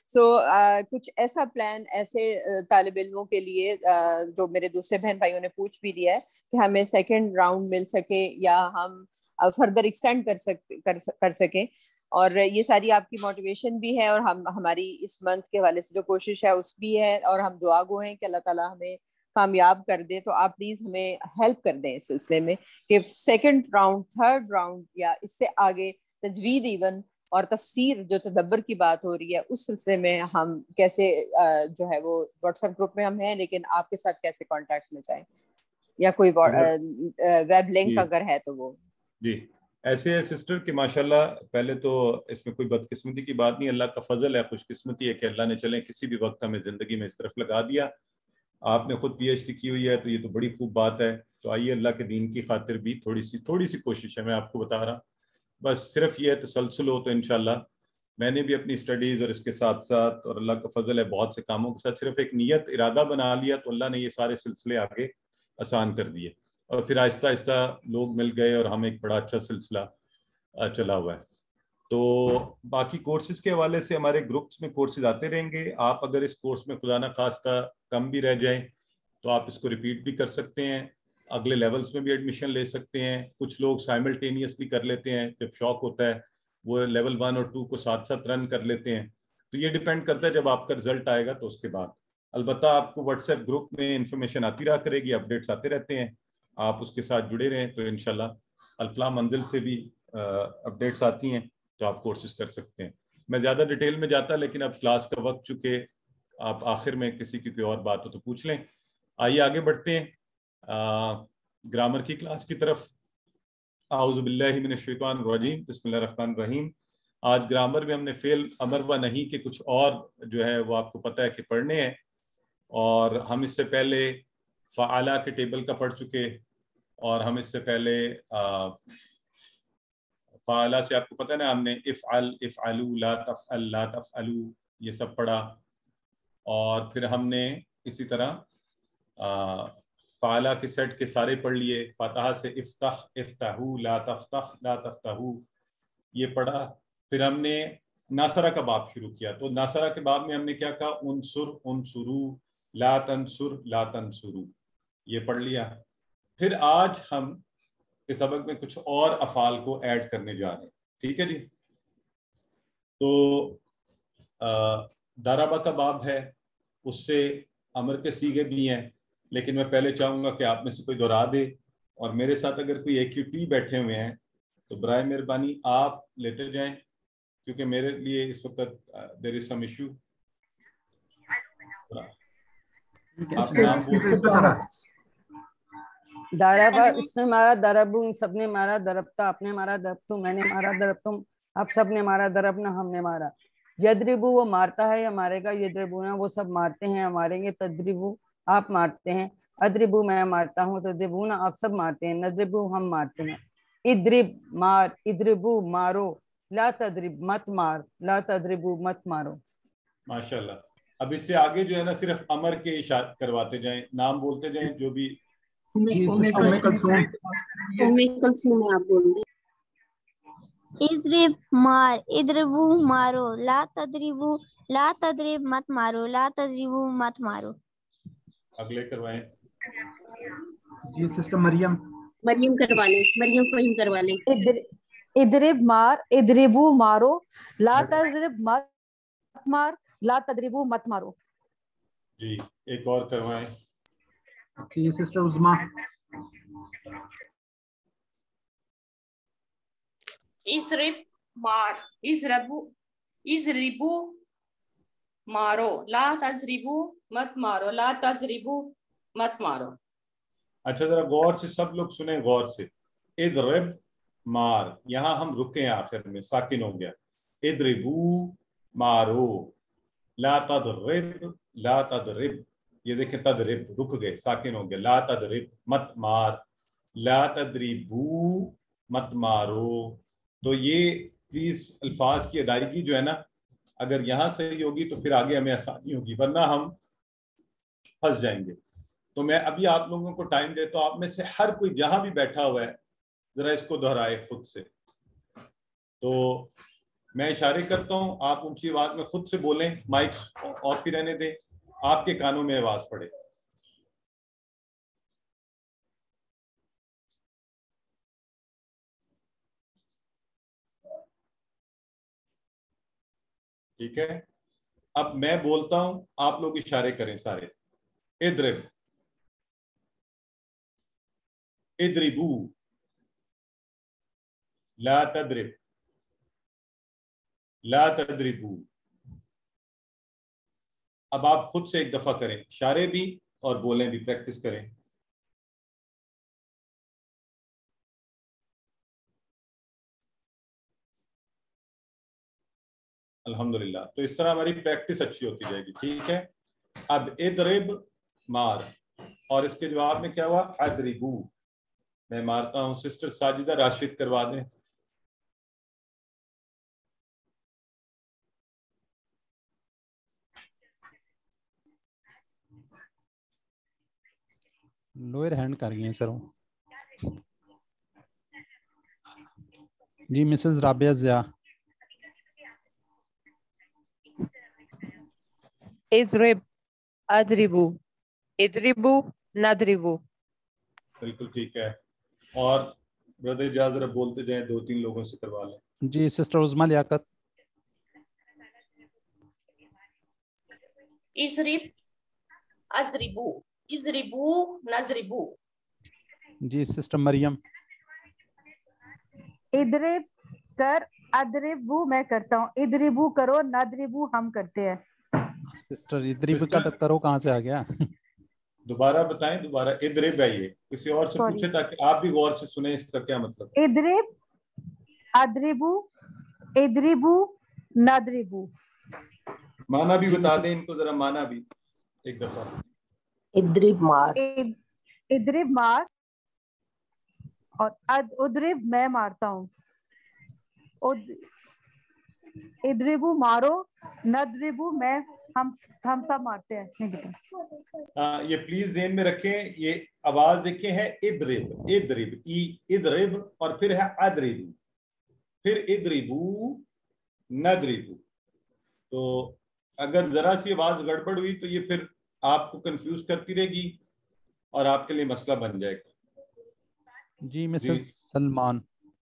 سو کچھ ایسا پلان ایسے طالب علموں کے لیے جو میرے دوسرے بہن بھائیوں نے پوچھ بھی دیا ہے کہ ہمیں سیکنڈ راؤنڈ مل سکے یا ہم فردر ایکسٹینڈ کر سکیں. اور یہ ساری آپ کی موٹیویشن بھی ہے اور ہماری اس منتھ کے حوالے سے جو کوشش ہے اس بھی ہے, اور ہم دعا گو ہیں کہ اللہ تعالیٰ ہمیں کامیاب کر دے. تو آپ پلیز ہمیں ہیلپ کر دیں اس سلسلے میں کہ سیکنڈ راؤنڈ, تھرڈ راؤنڈ یا اس سے آگے تجوید ایون اور تفسیر جو تدبر کی بات ہو رہی ہے اس سلسلے میں ہم کیسے جو ہے وہ واٹس ایپ گروپ میں ہم ہیں لیکن آپ کے ساتھ کیسے کانٹیکٹ میں جائیں, یا کوئی ویب لنک اگر ہے تو وہ. جی ایسے ہے سسٹر کہ ماشاءاللہ پہلے تو اس میں کوئی بدقسمتی کی بات نہیں, اللہ کا فضل ہے, خوش قسمتی ہے کہ اللہ نے چلیں کسی بھی وقت ہمیں زندگی میں اس طرف لگا دیا. آپ نے خود پی ایچ ڈی کی ہوئی ہے تو یہ تو بڑی خوب بات ہے. تو آئیے اللہ کے دین کی خاطر بھی تھوڑی سی کوشش ہے, میں آپ کو بتا رہا, بس صرف یہ تسلسل ہو تو انشاءاللہ. میں نے بھی اپنی سٹڈیز اور اس کے ساتھ ساتھ اور اللہ کا فضل ہے بہت سے کاموں کے ساتھ صرف ایک نیت ارادہ بنا لیا تو اللہ نے یہ سارے سلسلے آگے آسان کر دیے, اور پھر آہستہ آہستہ لوگ مل گئے اور ہمیں ایک بڑا اچھا سلسلہ چلا ہوا ہے. تو باقی کورسز کے حوالے سے ہمارے گروپس میں کورسز آتے رہیں گے. آپ اگر اس کورس میں خدا نہ خواستہ کم بھی رہ جائیں تو آپ اس کو ریپیٹ بھی کر سکتے ہیں, اگلے لیولز میں بھی ایڈمیشن لے سکتے ہیں. کچھ لوگ سائملٹینیسلی کر لیتے ہیں, جب شوق ہوتا ہے وہ لیول 1 اور 2 کو ساتھ ساتھ رن کر لیتے ہیں. تو یہ ڈیپینڈ کرتا ہے جب آپ کا رزلٹ آئے گا تو اس کے بعد. البتہ آپ کو واٹس ایپ گروپ میں انفارمیشن آتی رہا کرے گی, اپڈیٹس آتے رہتے ہیں, آپ اس کے ساتھ جڑے رہیں تو انشاءاللہ الفلاح منزل سے بھی اپڈیٹس آتی ہیں تو آپ کورسز کر سکتے ہیں. میں زیادہ ڈیٹیل میں جاتا لیکن اب کلاس کا وقت چکے, آپ آخر میں کسی کی کوئی اور بات ہو تو پوچھ لیں. آئیے آگے بڑھتے ہیں گرامر کی کلاس کی طرف. اعوذ باللہ من الشیطان الرجیم, بسم اللہ الرحمن الرحیم. آج گرامر میں ہم نے فعل امر و نہیں کے کچھ اور جو ہے وہ آپ کو پتہ ہے کہ پڑھنے ہیں, اور ہم اس سے پہلے فعالہ کے ٹیبل کا پڑھ چکے, اور ہم اس سے پہلے فعالہ سے آپ کو پتہ ہے نا, ہم نے افعل, افعلوا, لا تفعل, لا تفعلوا یہ سب پڑھا. اور پھر ہم نے اسی طرح فعالہ کے سیٹ کے سارے پڑھ لیے. فاتحہ سے افتح, افتحوا, لا تفتح, لا تفتحوا یہ پڑھا. پھر ہم نے ناصرہ کا باب شروع کیا. تو ناصرہ کے باب میں ہم نے کیا کہا, انصر, انصروا, لا تنصر, لا تنصروا یہ پڑھ لیا. پھر آج ہم کے سبق میں کچھ اور افعال کو ایڈ کرنے جا رہے ہیں, ٹھیک ہے جی. تو ضربہ کا باب ہے, اس سے امر کے صیغے بھی ہیں, لیکن میں پہلے چاہوں گا کہ آپ میں سے کوئی دہرا دے, اور میرے ساتھ اگر کوئی ایک ٹی بیٹھے ہوئے ہیں تو برائے مہربانی آپ لیتے جائیں, کیونکہ میرے لیے اس وقت دیر از سم ایشو. آپ نام بول دارابا, اس نے مارا, دربو, سب نے مارا, دربتا, آپ نے مارا, دربتو, میں نے مارا, دربتم, آپ سب نے مارا, دربنا, ہم نے مارا. یدربو وہ مارتا ہے یا مارے گا, یدربونا وہ سب مارتے ہیں یا ماریں گے, تدربو آپ مارتے ہیں, ادربو میں مارتا ہوں, تدربونا آپ سب مارتے ہیں, ندربو ہم مارتے ہیں. ادرب مار, ادربو مارو, لا تدرب مت مار, لا تدربو مت مارو. ماشاءاللہ. اب اس سے آگے جو ہے نا صرف امر کے اشارے کرواتے جائیں, نام بولتے جائیں جو بھی. اضرب مار, اضربو مارو, لا تضربو, لا تضرب مت مارو, لا تضربو مت مارو. اگلے کروائیں جی سسٹر مریم. مریم کروا لیں, مریم فہیم کروا لیں. اضرب مار, اضربو مارو, لا تضرب مت مار, لا تضربو مت مارو. جی ایک اور کروائیں. جی سسٹر عظما. اضرب مار, اضربو مارو, لا تضربو مت مارو, لا تضربو مت مارو. اچھا ذرا غور سے سب لوگ سنیں غور سے. اضرب مار, یہاں ہم رکے آخر میں, ساکن ہو گیا. اضربو مارو, لا تضرب, لا تضرب یہ دیکھیں تضرب رک گئے, ساکن ہو گیا. لا تضرب مت مار, لا تضربو مت مارو. تو یہ پلیز الفاظ کی ادائیگی جو ہے نا, اگر یہاں صحیح ہوگی تو پھر آگے ہمیں آسانی ہوگی, ورنہ ہم پھنس جائیں گے. تو میں ابھی آپ لوگوں کو ٹائم دیتا ہوں, آپ میں سے ہر کوئی جہاں بھی بیٹھا ہوا ہے ذرا اس کو دہرائے خود سے. تو میں اشارے کرتا ہوں, آپ اونچی آواز میں خود سے بولیں, مائکس آف ہی رہنے دیں, آپ کے کانوں میں آواز پڑے. ٹھیک ہے, اب میں بولتا ہوں, آپ لوگ اشارے کریں سارے. اضرب, اضربو, لا تضرب, لا تضربو. اب آپ خود سے ایک دفعہ کریں, اشارے بھی اور بولیں بھی, پریکٹس کریں. الحمدللہ. تو اس طرح ہماری پریکٹس اچھی ہوتی جائے گی. ٹھیک ہے, اب اضرب مار, اور اس کے جواب میں کیا ہوا؟ اضربو. میں مارتا ہوں. سسٹر ساجدہ راشد کروا دیں. لوئر ہینڈ کر گئے سر جی. مسز رابعہ ضیاء. اضرب اضربو اضربو نضربو. بالکل ٹھیک ہے. اور بردر اجازت ذرا بولتے جائیں, 2-3 لوگوں سے کروا لیں. جی. سسٹر عظمیٰ لیاقت. اضرب اضربو اضربو نضربو. جی. سسٹر مریم. اضرب کر, اضربو میں کرتا ہوں, اضربو کرو, نضربو ہم کرتے ہیں. سسٹر اضرب کا کرو کہاں سے آ گیا؟ دوبارہ بتائیں. دوبارہ اضرب ہے, یہ کسی اور سے پوچھے تاکہ آپ بھی غور سے سنیں اس کا کیا مطلب ہے. اضرب اضربو اضربو نضربو. معنی بھی بتا دیں ان کو ذرا, معنی بھی ایک دفعہ. اضرب مار, اضرب مار, اور اضرب میں مارتا ہوں. اضربو مارو, نضربو میں ہم سب مارتے ہیں. یہ پلیز ذہن میں رکھیں, یہ آواز دیکھیں ہے اضرب, اضرب اضرب, اور پھر ہے اضربو, پھر اضربو نضربو. تو اگر ذرا سی آواز گڑبڑ ہوئی تو یہ پھر آپ کو کنفیوز کرتی رہے گی اور آپ کے لیے مسئلہ بن جائے گا. جی. مسز سلمان.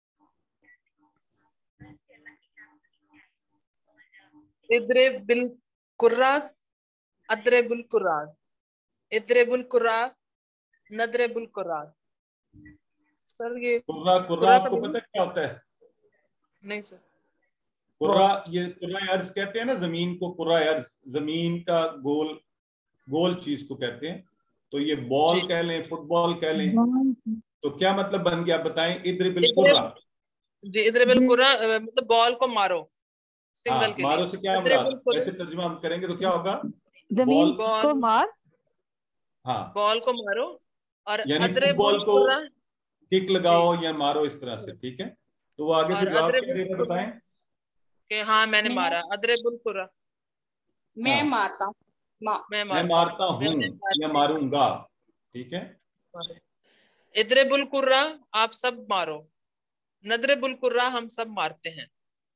اضرب بالقرات اضرب القرات اضرب القرات نضرب القرات. سر یہ قرہ آپ کو پتہ کیا ہوتا ہے؟ نہیں سر. قرہ, یہ قرہ ارض کہتے ہیں نا زمین کو. قرہ ارض زمین کا گول چیز کو کہتے ہیں. تو یہ بال کہہ لیں, فٹ بال کہہ لیں, تو کیا مطلب بن گیا بتائیں؟ اضرب القرہ. جی. اضرب القرہ مطلب بال کو مارو. ہاں, مارو سے کیا مراد؟ ایسے ترجمہ ہم کریں گے تو کیا ہوگا؟ زمین کو مار. ہاں, بال کو مارو. اور یعنی فٹ بال کو کک لگاؤ یا مارو اس طرح سے. ٹھیک ہے, تو وہ آگے سے جواب کیا دے رہے بتائیں کہ ہاں میں نے مارا. اضرب القرہ میں مارتا ہوں, میں مارتا ہوں یا ماروں گا. ٹھیک ہے. اضرب القرہ آپ سب مارو, نضرب القرہ ہم سب مارتے ہیں.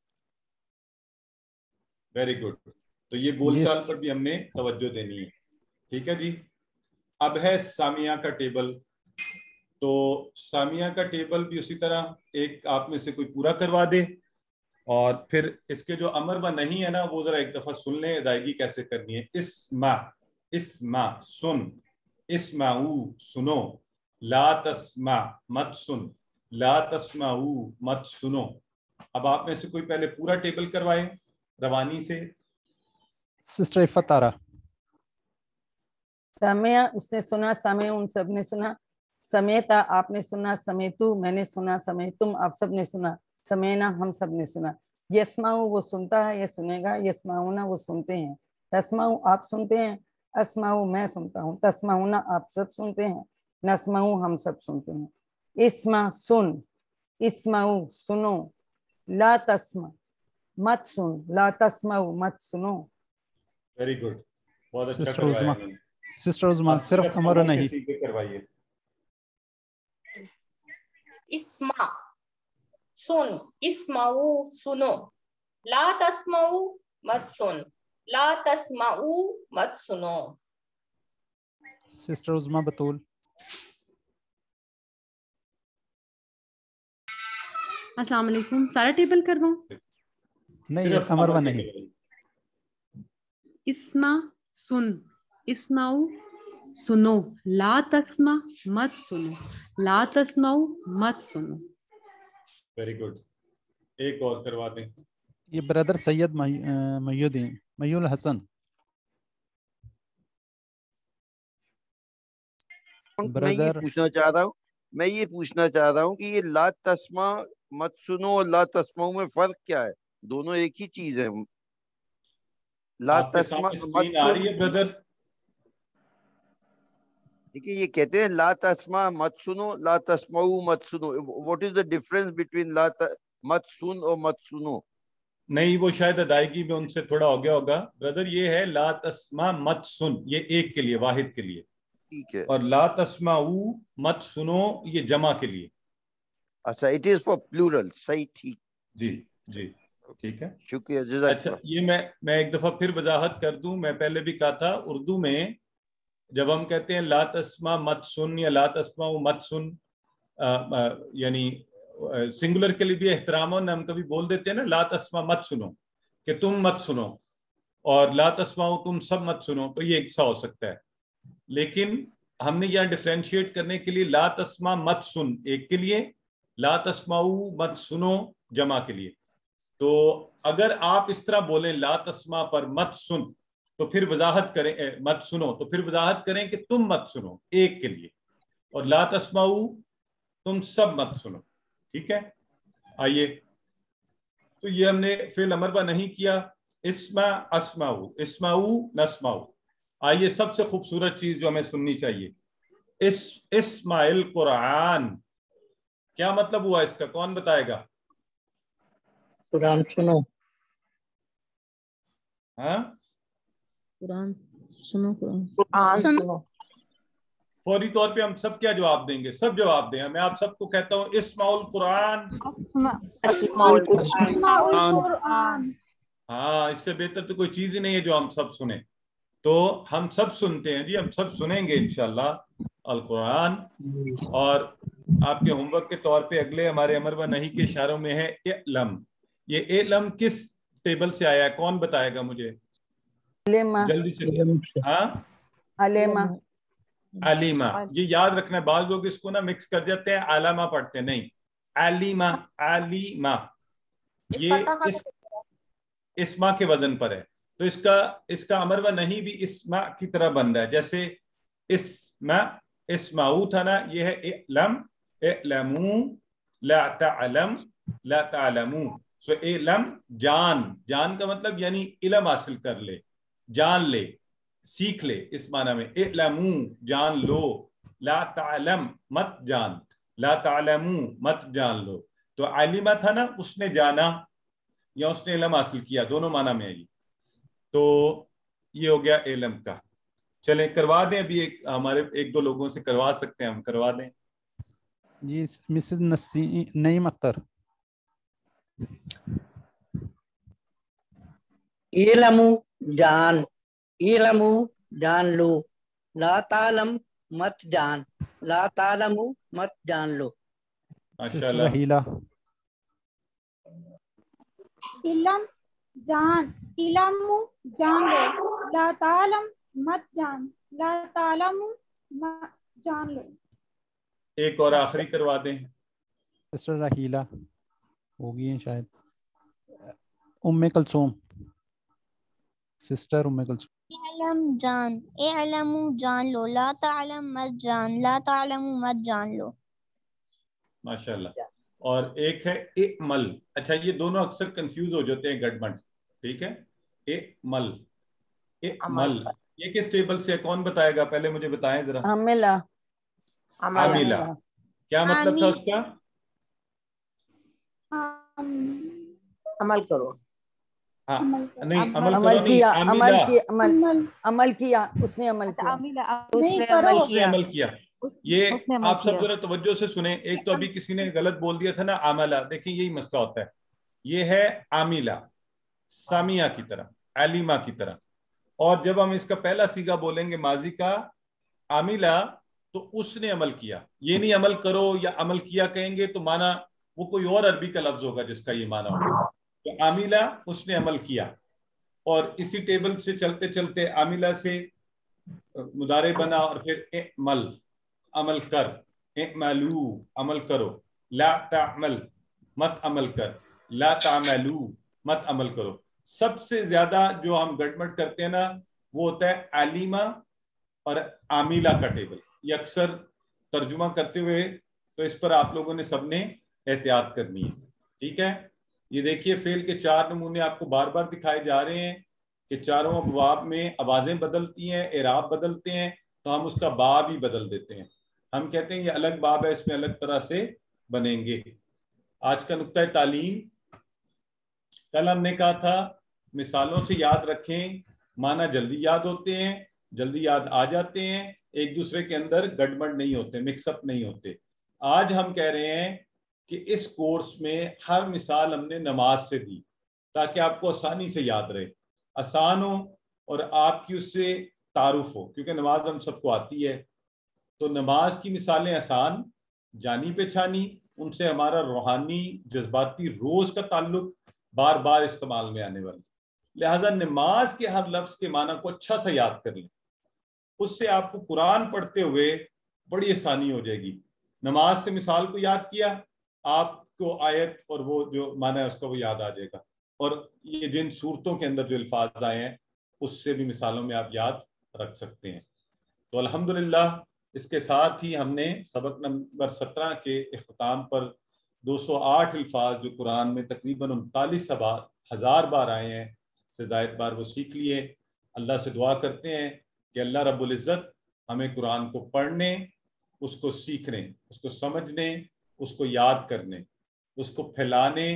Very good. تو یہ بول چال پر بھی ہم نے توجہ دینی ہے. ٹھیک ہے جی. اب ہے سامیہ کا ٹیبل. تو سامیہ کا ٹیبل بھی اسی طرح ایک آپ میں سے کوئی پورا کروا دے, اور پھر اس کے جو امر و نہیں ہے نا وہ ذرا ایک دفعہ سن لیں, ادائیگی کیسے کرنی ہے. اسمع, اسمع سن, اسمعو سنو, لا تسمع مت سن, لا تسمعو مت سنو. اب آپ میں سے کوئی پہلے پورا ٹیبل کروائے روانی سے. سسٹر عفت آرا. سمع اس نے سنا, سمع ان سب نے سنا, سمیتا آپ نے سنا, سمیتو میں نے سنا, سمیتم آپ سب نے سنا, سمینا ہم سب نے سنا. یسمعو وہ سنتا ہے یا سنے گا, یسمعونا وہ سنتے ہیں, تسمعو آپ سنتے ہیں, اسمعو میں سنتا ہوں, تسمعونا آپ سب سنتے ہیں, نسمعو ہم سب سنتے ہیں. اسمع سن, اسمعو سنو, لا تسمع مت سن, لا تسمعو مت سنو. ویری گڈ, بہت اچھا کروایا انہوں نے. سسٹر عظمیٰ صرف امر نہیں. کروائیے. اسمع سن, اسمعو سنو, ला तस्माऊ मत सुन, ला तस्माऊ मत सुनो। सिस्टर उज़मा बतूल। अस्सलाम वालेकुम, सारा टेबल करवाऊं? नहीं, अमरवा नहीं। इस्मा सुन, इस्माऊ सुनो, ला तस्मा मत सुनो, ला तस्माऊ मत सुनो। वेरी गुड, एक और करवा दें। ये ब्रदर सैयद मयूद्दीन मयूल हसन। मैं ये पूछना चाह रहा हूँ कि ये ला तस्मा मत सुनो और ला तस्माऊ में फर्क क्या है? दोनों एक ही चीज है। ला तस्मा स्क्रीन आ रही है ब्रदर? देखिए ये कहते हैं ला तस्मा मत सुनो, ला तस्माऊ मत सुनो। What is the difference between मत सुन और मत सुनो? नहीं, वो शायद अदायगी में उनसे थोड़ा हो गया होगा ब्रदर। ये है ला तस्मा मत सुन, ये एक के लिए, वाहिद के लिए, ठीक है। और ला तस्माऊ मत सुनो ये जमा के लिए। अच्छा, इट इज फॉर प्लूरल। सही, ठीक जी जी, ठीक है, शुक्रिया। अच्छा, ये मैं एक दफा फिर वजाहत कर दूं। मैं पहले भी कहा था, उर्दू में जब हम कहते हैं ला तस्मा मत सुन या ला तस्माऊ मत सुन, यानी सिंगुलर के लिए भी एहतराम हम कभी बोल देते हैं ना, ला तस्मा मत सुनो कि तुम मत सुनो, और ला तस्माऊ तुम सब मत सुनो, तो ये एक सा हो सकता है। लेकिन हमने यहाँ डिफ्रेंशिएट करने के लिए ला तस्मा मत सुन एक के लिए, ला तस्माऊ मत सुनो जमा के लिए। तो अगर आप इस तरह बोलें ला तस्मा पर मत सुन, तो फिर वजाहत करें, मत सुनो तो फिर वजाहत करें कि तुम मत सुनो एक के लिए, और ला तस्माऊ तुम सब मत सुनो। ठीक है, आइए, तो ये हमने फिल अमर नहीं किया। इस्मा अस्माऊ, इस्माऊ नस्माऊ। आइए, सबसे खूबसूरत चीज जो हमें सुननी चाहिए, इस्माइल कुरान, क्या मतलब हुआ इसका? कौन बताएगा? कुरान सुनो। हाँ, कुरान सुनो, कुरान सुनो। फौरी तौर पे हम सब क्या जवाब देंगे? सब जवाब दें। मैं आप सबको कहता हूँ इस्माउल कुरान। हाँ, इससे बेहतर तो कोई चीज ही नहीं है जो हम सब सुने। तो हम सब सुनते हैं जी, हम सब सुनेंगे इंशाल्लाह अल कुरान। और आपके होमवर्क के तौर पे अगले हमारे अमर व नहीं के इशारों में है इलम। ये इलम किस टेबल से आया है? कौन बताएगा मुझे जल्दी से? हाँ, अलीमा। ये याद रखना है, बाज लोग इसको ना मिक्स कर जाते हैं, आलामा पढ़ते हैं। नहीं, अलीमा, अलीमा ये इस्मा के वजन पर है। तो इसका अमर व नहीं भी इस्मा की तरह बन रहा है। जैसे इस्मा, इस्माऊ था ना, ये है इलम, इलमू, ला तअलम, ला तअलमू। सो इलम जान, जान का मतलब यानी इल्म हासिल कर ले, जान ले, सीख ले, इस माना में। इलमू जान लो, ला तअलम मत जान, ला तअलमू मत जान लो। तो आलिमा था ना, उसने जाना या उसने इल्म हासिल किया, दोनों माना में है ये। तो ये हो गया इल्म का। चलें करवा दें, अभी हमारे एक दो लोगों से करवा सकते हैं, हम करवा दें जी। मिसेस नईम अख्तर। इलमू जान, इलमू जान लो, ला तालम मत जान, ला तालमू मत जान लो। माशाल्लाह। इलम जान, इलमू जान लो, ला तालम मत जान, ला तालमू मत जान लो। एक और आखिरी करवा दें। सिस्टर रहीला होगी है शायद। उम्मे कलसूम, सिस्टर उम्मे कलसूम। इलम जान, इलमू जान लो, ला तालम मत जान, ला तालमू मत जान लो। माशाल्लाह। और एक है इमल। अच्छा, ये दोनों अक्सर कंफ्यूज हो जाते हैं, गड़बड़। ठीक है, इमल, इमल ये किस टेबल से है? कौन बताएगा? पहले मुझे बताएं जरा। अमिला। अमिला क्या मतलब था उसका? अमल करो। हाँ, नहीं अमल अमल करो किया, नहीं, अमल किया, अमल किया, उसने अमल किया, उसने अमल किया। ये आप सब जरा तवज्जो से सुने। एक तो अभी किसी ने गलत बोल दिया था ना, आमला। देखिए यही मसला होता है। ये है आमिला, سامیہ کی طرح، علیمہ کی طرح. اور جب ہم اس کا پہلا سیگا بولیں گے ماضی کا عاملہ تو اس نے عمل کیا، یہ نہیں عمل کرو یا عمل کیا کہیں گے تو معنی وہ کوئی اور عربی کا لفظ ہوگا جس کا یہ معنی ہوگا. تو عاملہ اس نے عمل کیا. اور اسی ٹیبل سے چلتے چلتے عاملہ سے مضارع بنا اور پھر اعمل عمل کر، اعملو عمل کرو، لا تعمل مت عمل کر، لا تعملو مت عمل کرو. سب سے زیادہ جو ہم گڑبڑ کرتے ہیں نا وہ ہوتا ہے علیمہ اور عاملہ کا ٹیبل. یہ اکثر ترجمہ کرتے ہوئے تو اس پر آپ لوگوں نے سب نے احتیاط کرنی ہے. ٹھیک ہے، یہ دیکھیے فعل کے 4 نمونے آپ کو بار بار دکھائے جا رہے ہیں کہ چاروں ابواب میں آوازیں بدلتی ہیں، اعراب بدلتے ہیں، تو ہم اس کا باب ہی بدل دیتے ہیں. ہم کہتے ہیں یہ الگ باب ہے، اس میں الگ طرح سے بنیں گے. آج کا نقطہ تعلیم، کل ہم نے کہا تھا مثالوں سے یاد رکھیں، معنی جلدی یاد ہوتے ہیں، جلدی یاد آ جاتے ہیں، ایک دوسرے کے اندر گڑبڑ نہیں ہوتے، مکس اپ نہیں ہوتے. آج ہم کہہ رہے ہیں کہ اس کورس میں ہر مثال ہم نے نماز سے دی تاکہ آپ کو آسانی سے یاد رہے، آسان ہو اور آپ کی اس سے تعارف ہو، کیونکہ نماز ہم سب کو آتی ہے. تو نماز کی مثالیں آسان، جانی پہچانی، ان سے ہمارا روحانی جذباتی روز کا تعلق، بار بار استعمال میں آنے والی. لہذا نماز کے ہر لفظ کے معنی کو اچھا سے یاد کر لیں، اس سے آپ کو قرآن پڑھتے ہوئے بڑی آسانی ہو جائے گی. نماز سے مثال کو یاد کیا، آپ کو آیت اور وہ جو معنی ہے اس کو وہ یاد آ جائے گا. اور یہ جن صورتوں کے اندر جو الفاظ آئے ہیں اس سے بھی مثالوں میں آپ یاد رکھ سکتے ہیں. تو الحمدللہ اس کے ساتھ ہی ہم نے سبق نمبر 17 کے اختتام پر 208 الفاظ جو قرآن میں تقریباً 39,000 بار آئے ہیں سے زائد بار وہ سیکھ لیے. اللہ سے دعا کرتے ہیں کہ اللہ رب العزت ہمیں قرآن کو پڑھنے، اس کو سیکھنے، اس کو سمجھنے، اس کو یاد کرنے، اس کو پھیلانے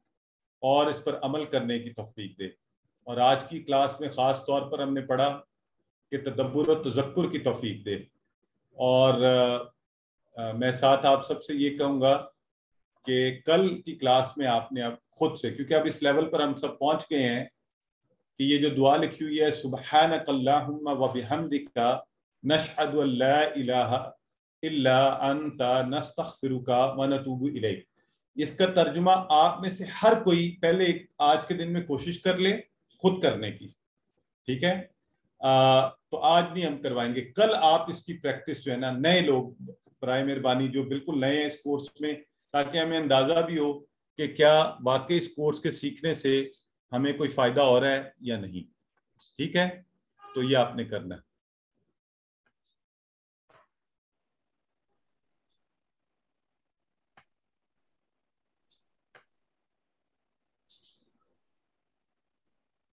اور اس پر عمل کرنے کی توفیق دے. اور آج کی کلاس میں خاص طور پر ہم نے پڑھا کہ تدبر و تذکر کی توفیق دے. اور میں ساتھ آپ سب سے یہ کہوں گا کہ کل کی کلاس میں آپ نے اب خود سے، کیونکہ اب اس لیول پر ہم سب پہنچ گئے ہیں کہ یہ جو دعا لکھی ہوئی ہے سبحانک اللہم و بحمدک نشہد ان لا الہ الا انت نستغفرک و نتوب الیک، اس کا ترجمہ آپ میں سے ہر کوئی پہلے آج کے دن میں کوشش کر لے خود کرنے کی. ٹھیک ہے، تو آج نہیں ہم کروائیں گے، کل آپ اس کی پریکٹس جو ہے نا، نئے لوگ برائے مہربانی جو بالکل نئے ہیں اس کورس میں، تاکہ ہمیں اندازہ بھی ہو کہ کیا واقعی اس کورس کے سیکھنے سے ہمیں کوئی فائدہ ہو رہا ہے یا نہیں. ٹھیک ہے، تو یہ آپ نے کرنا ہے.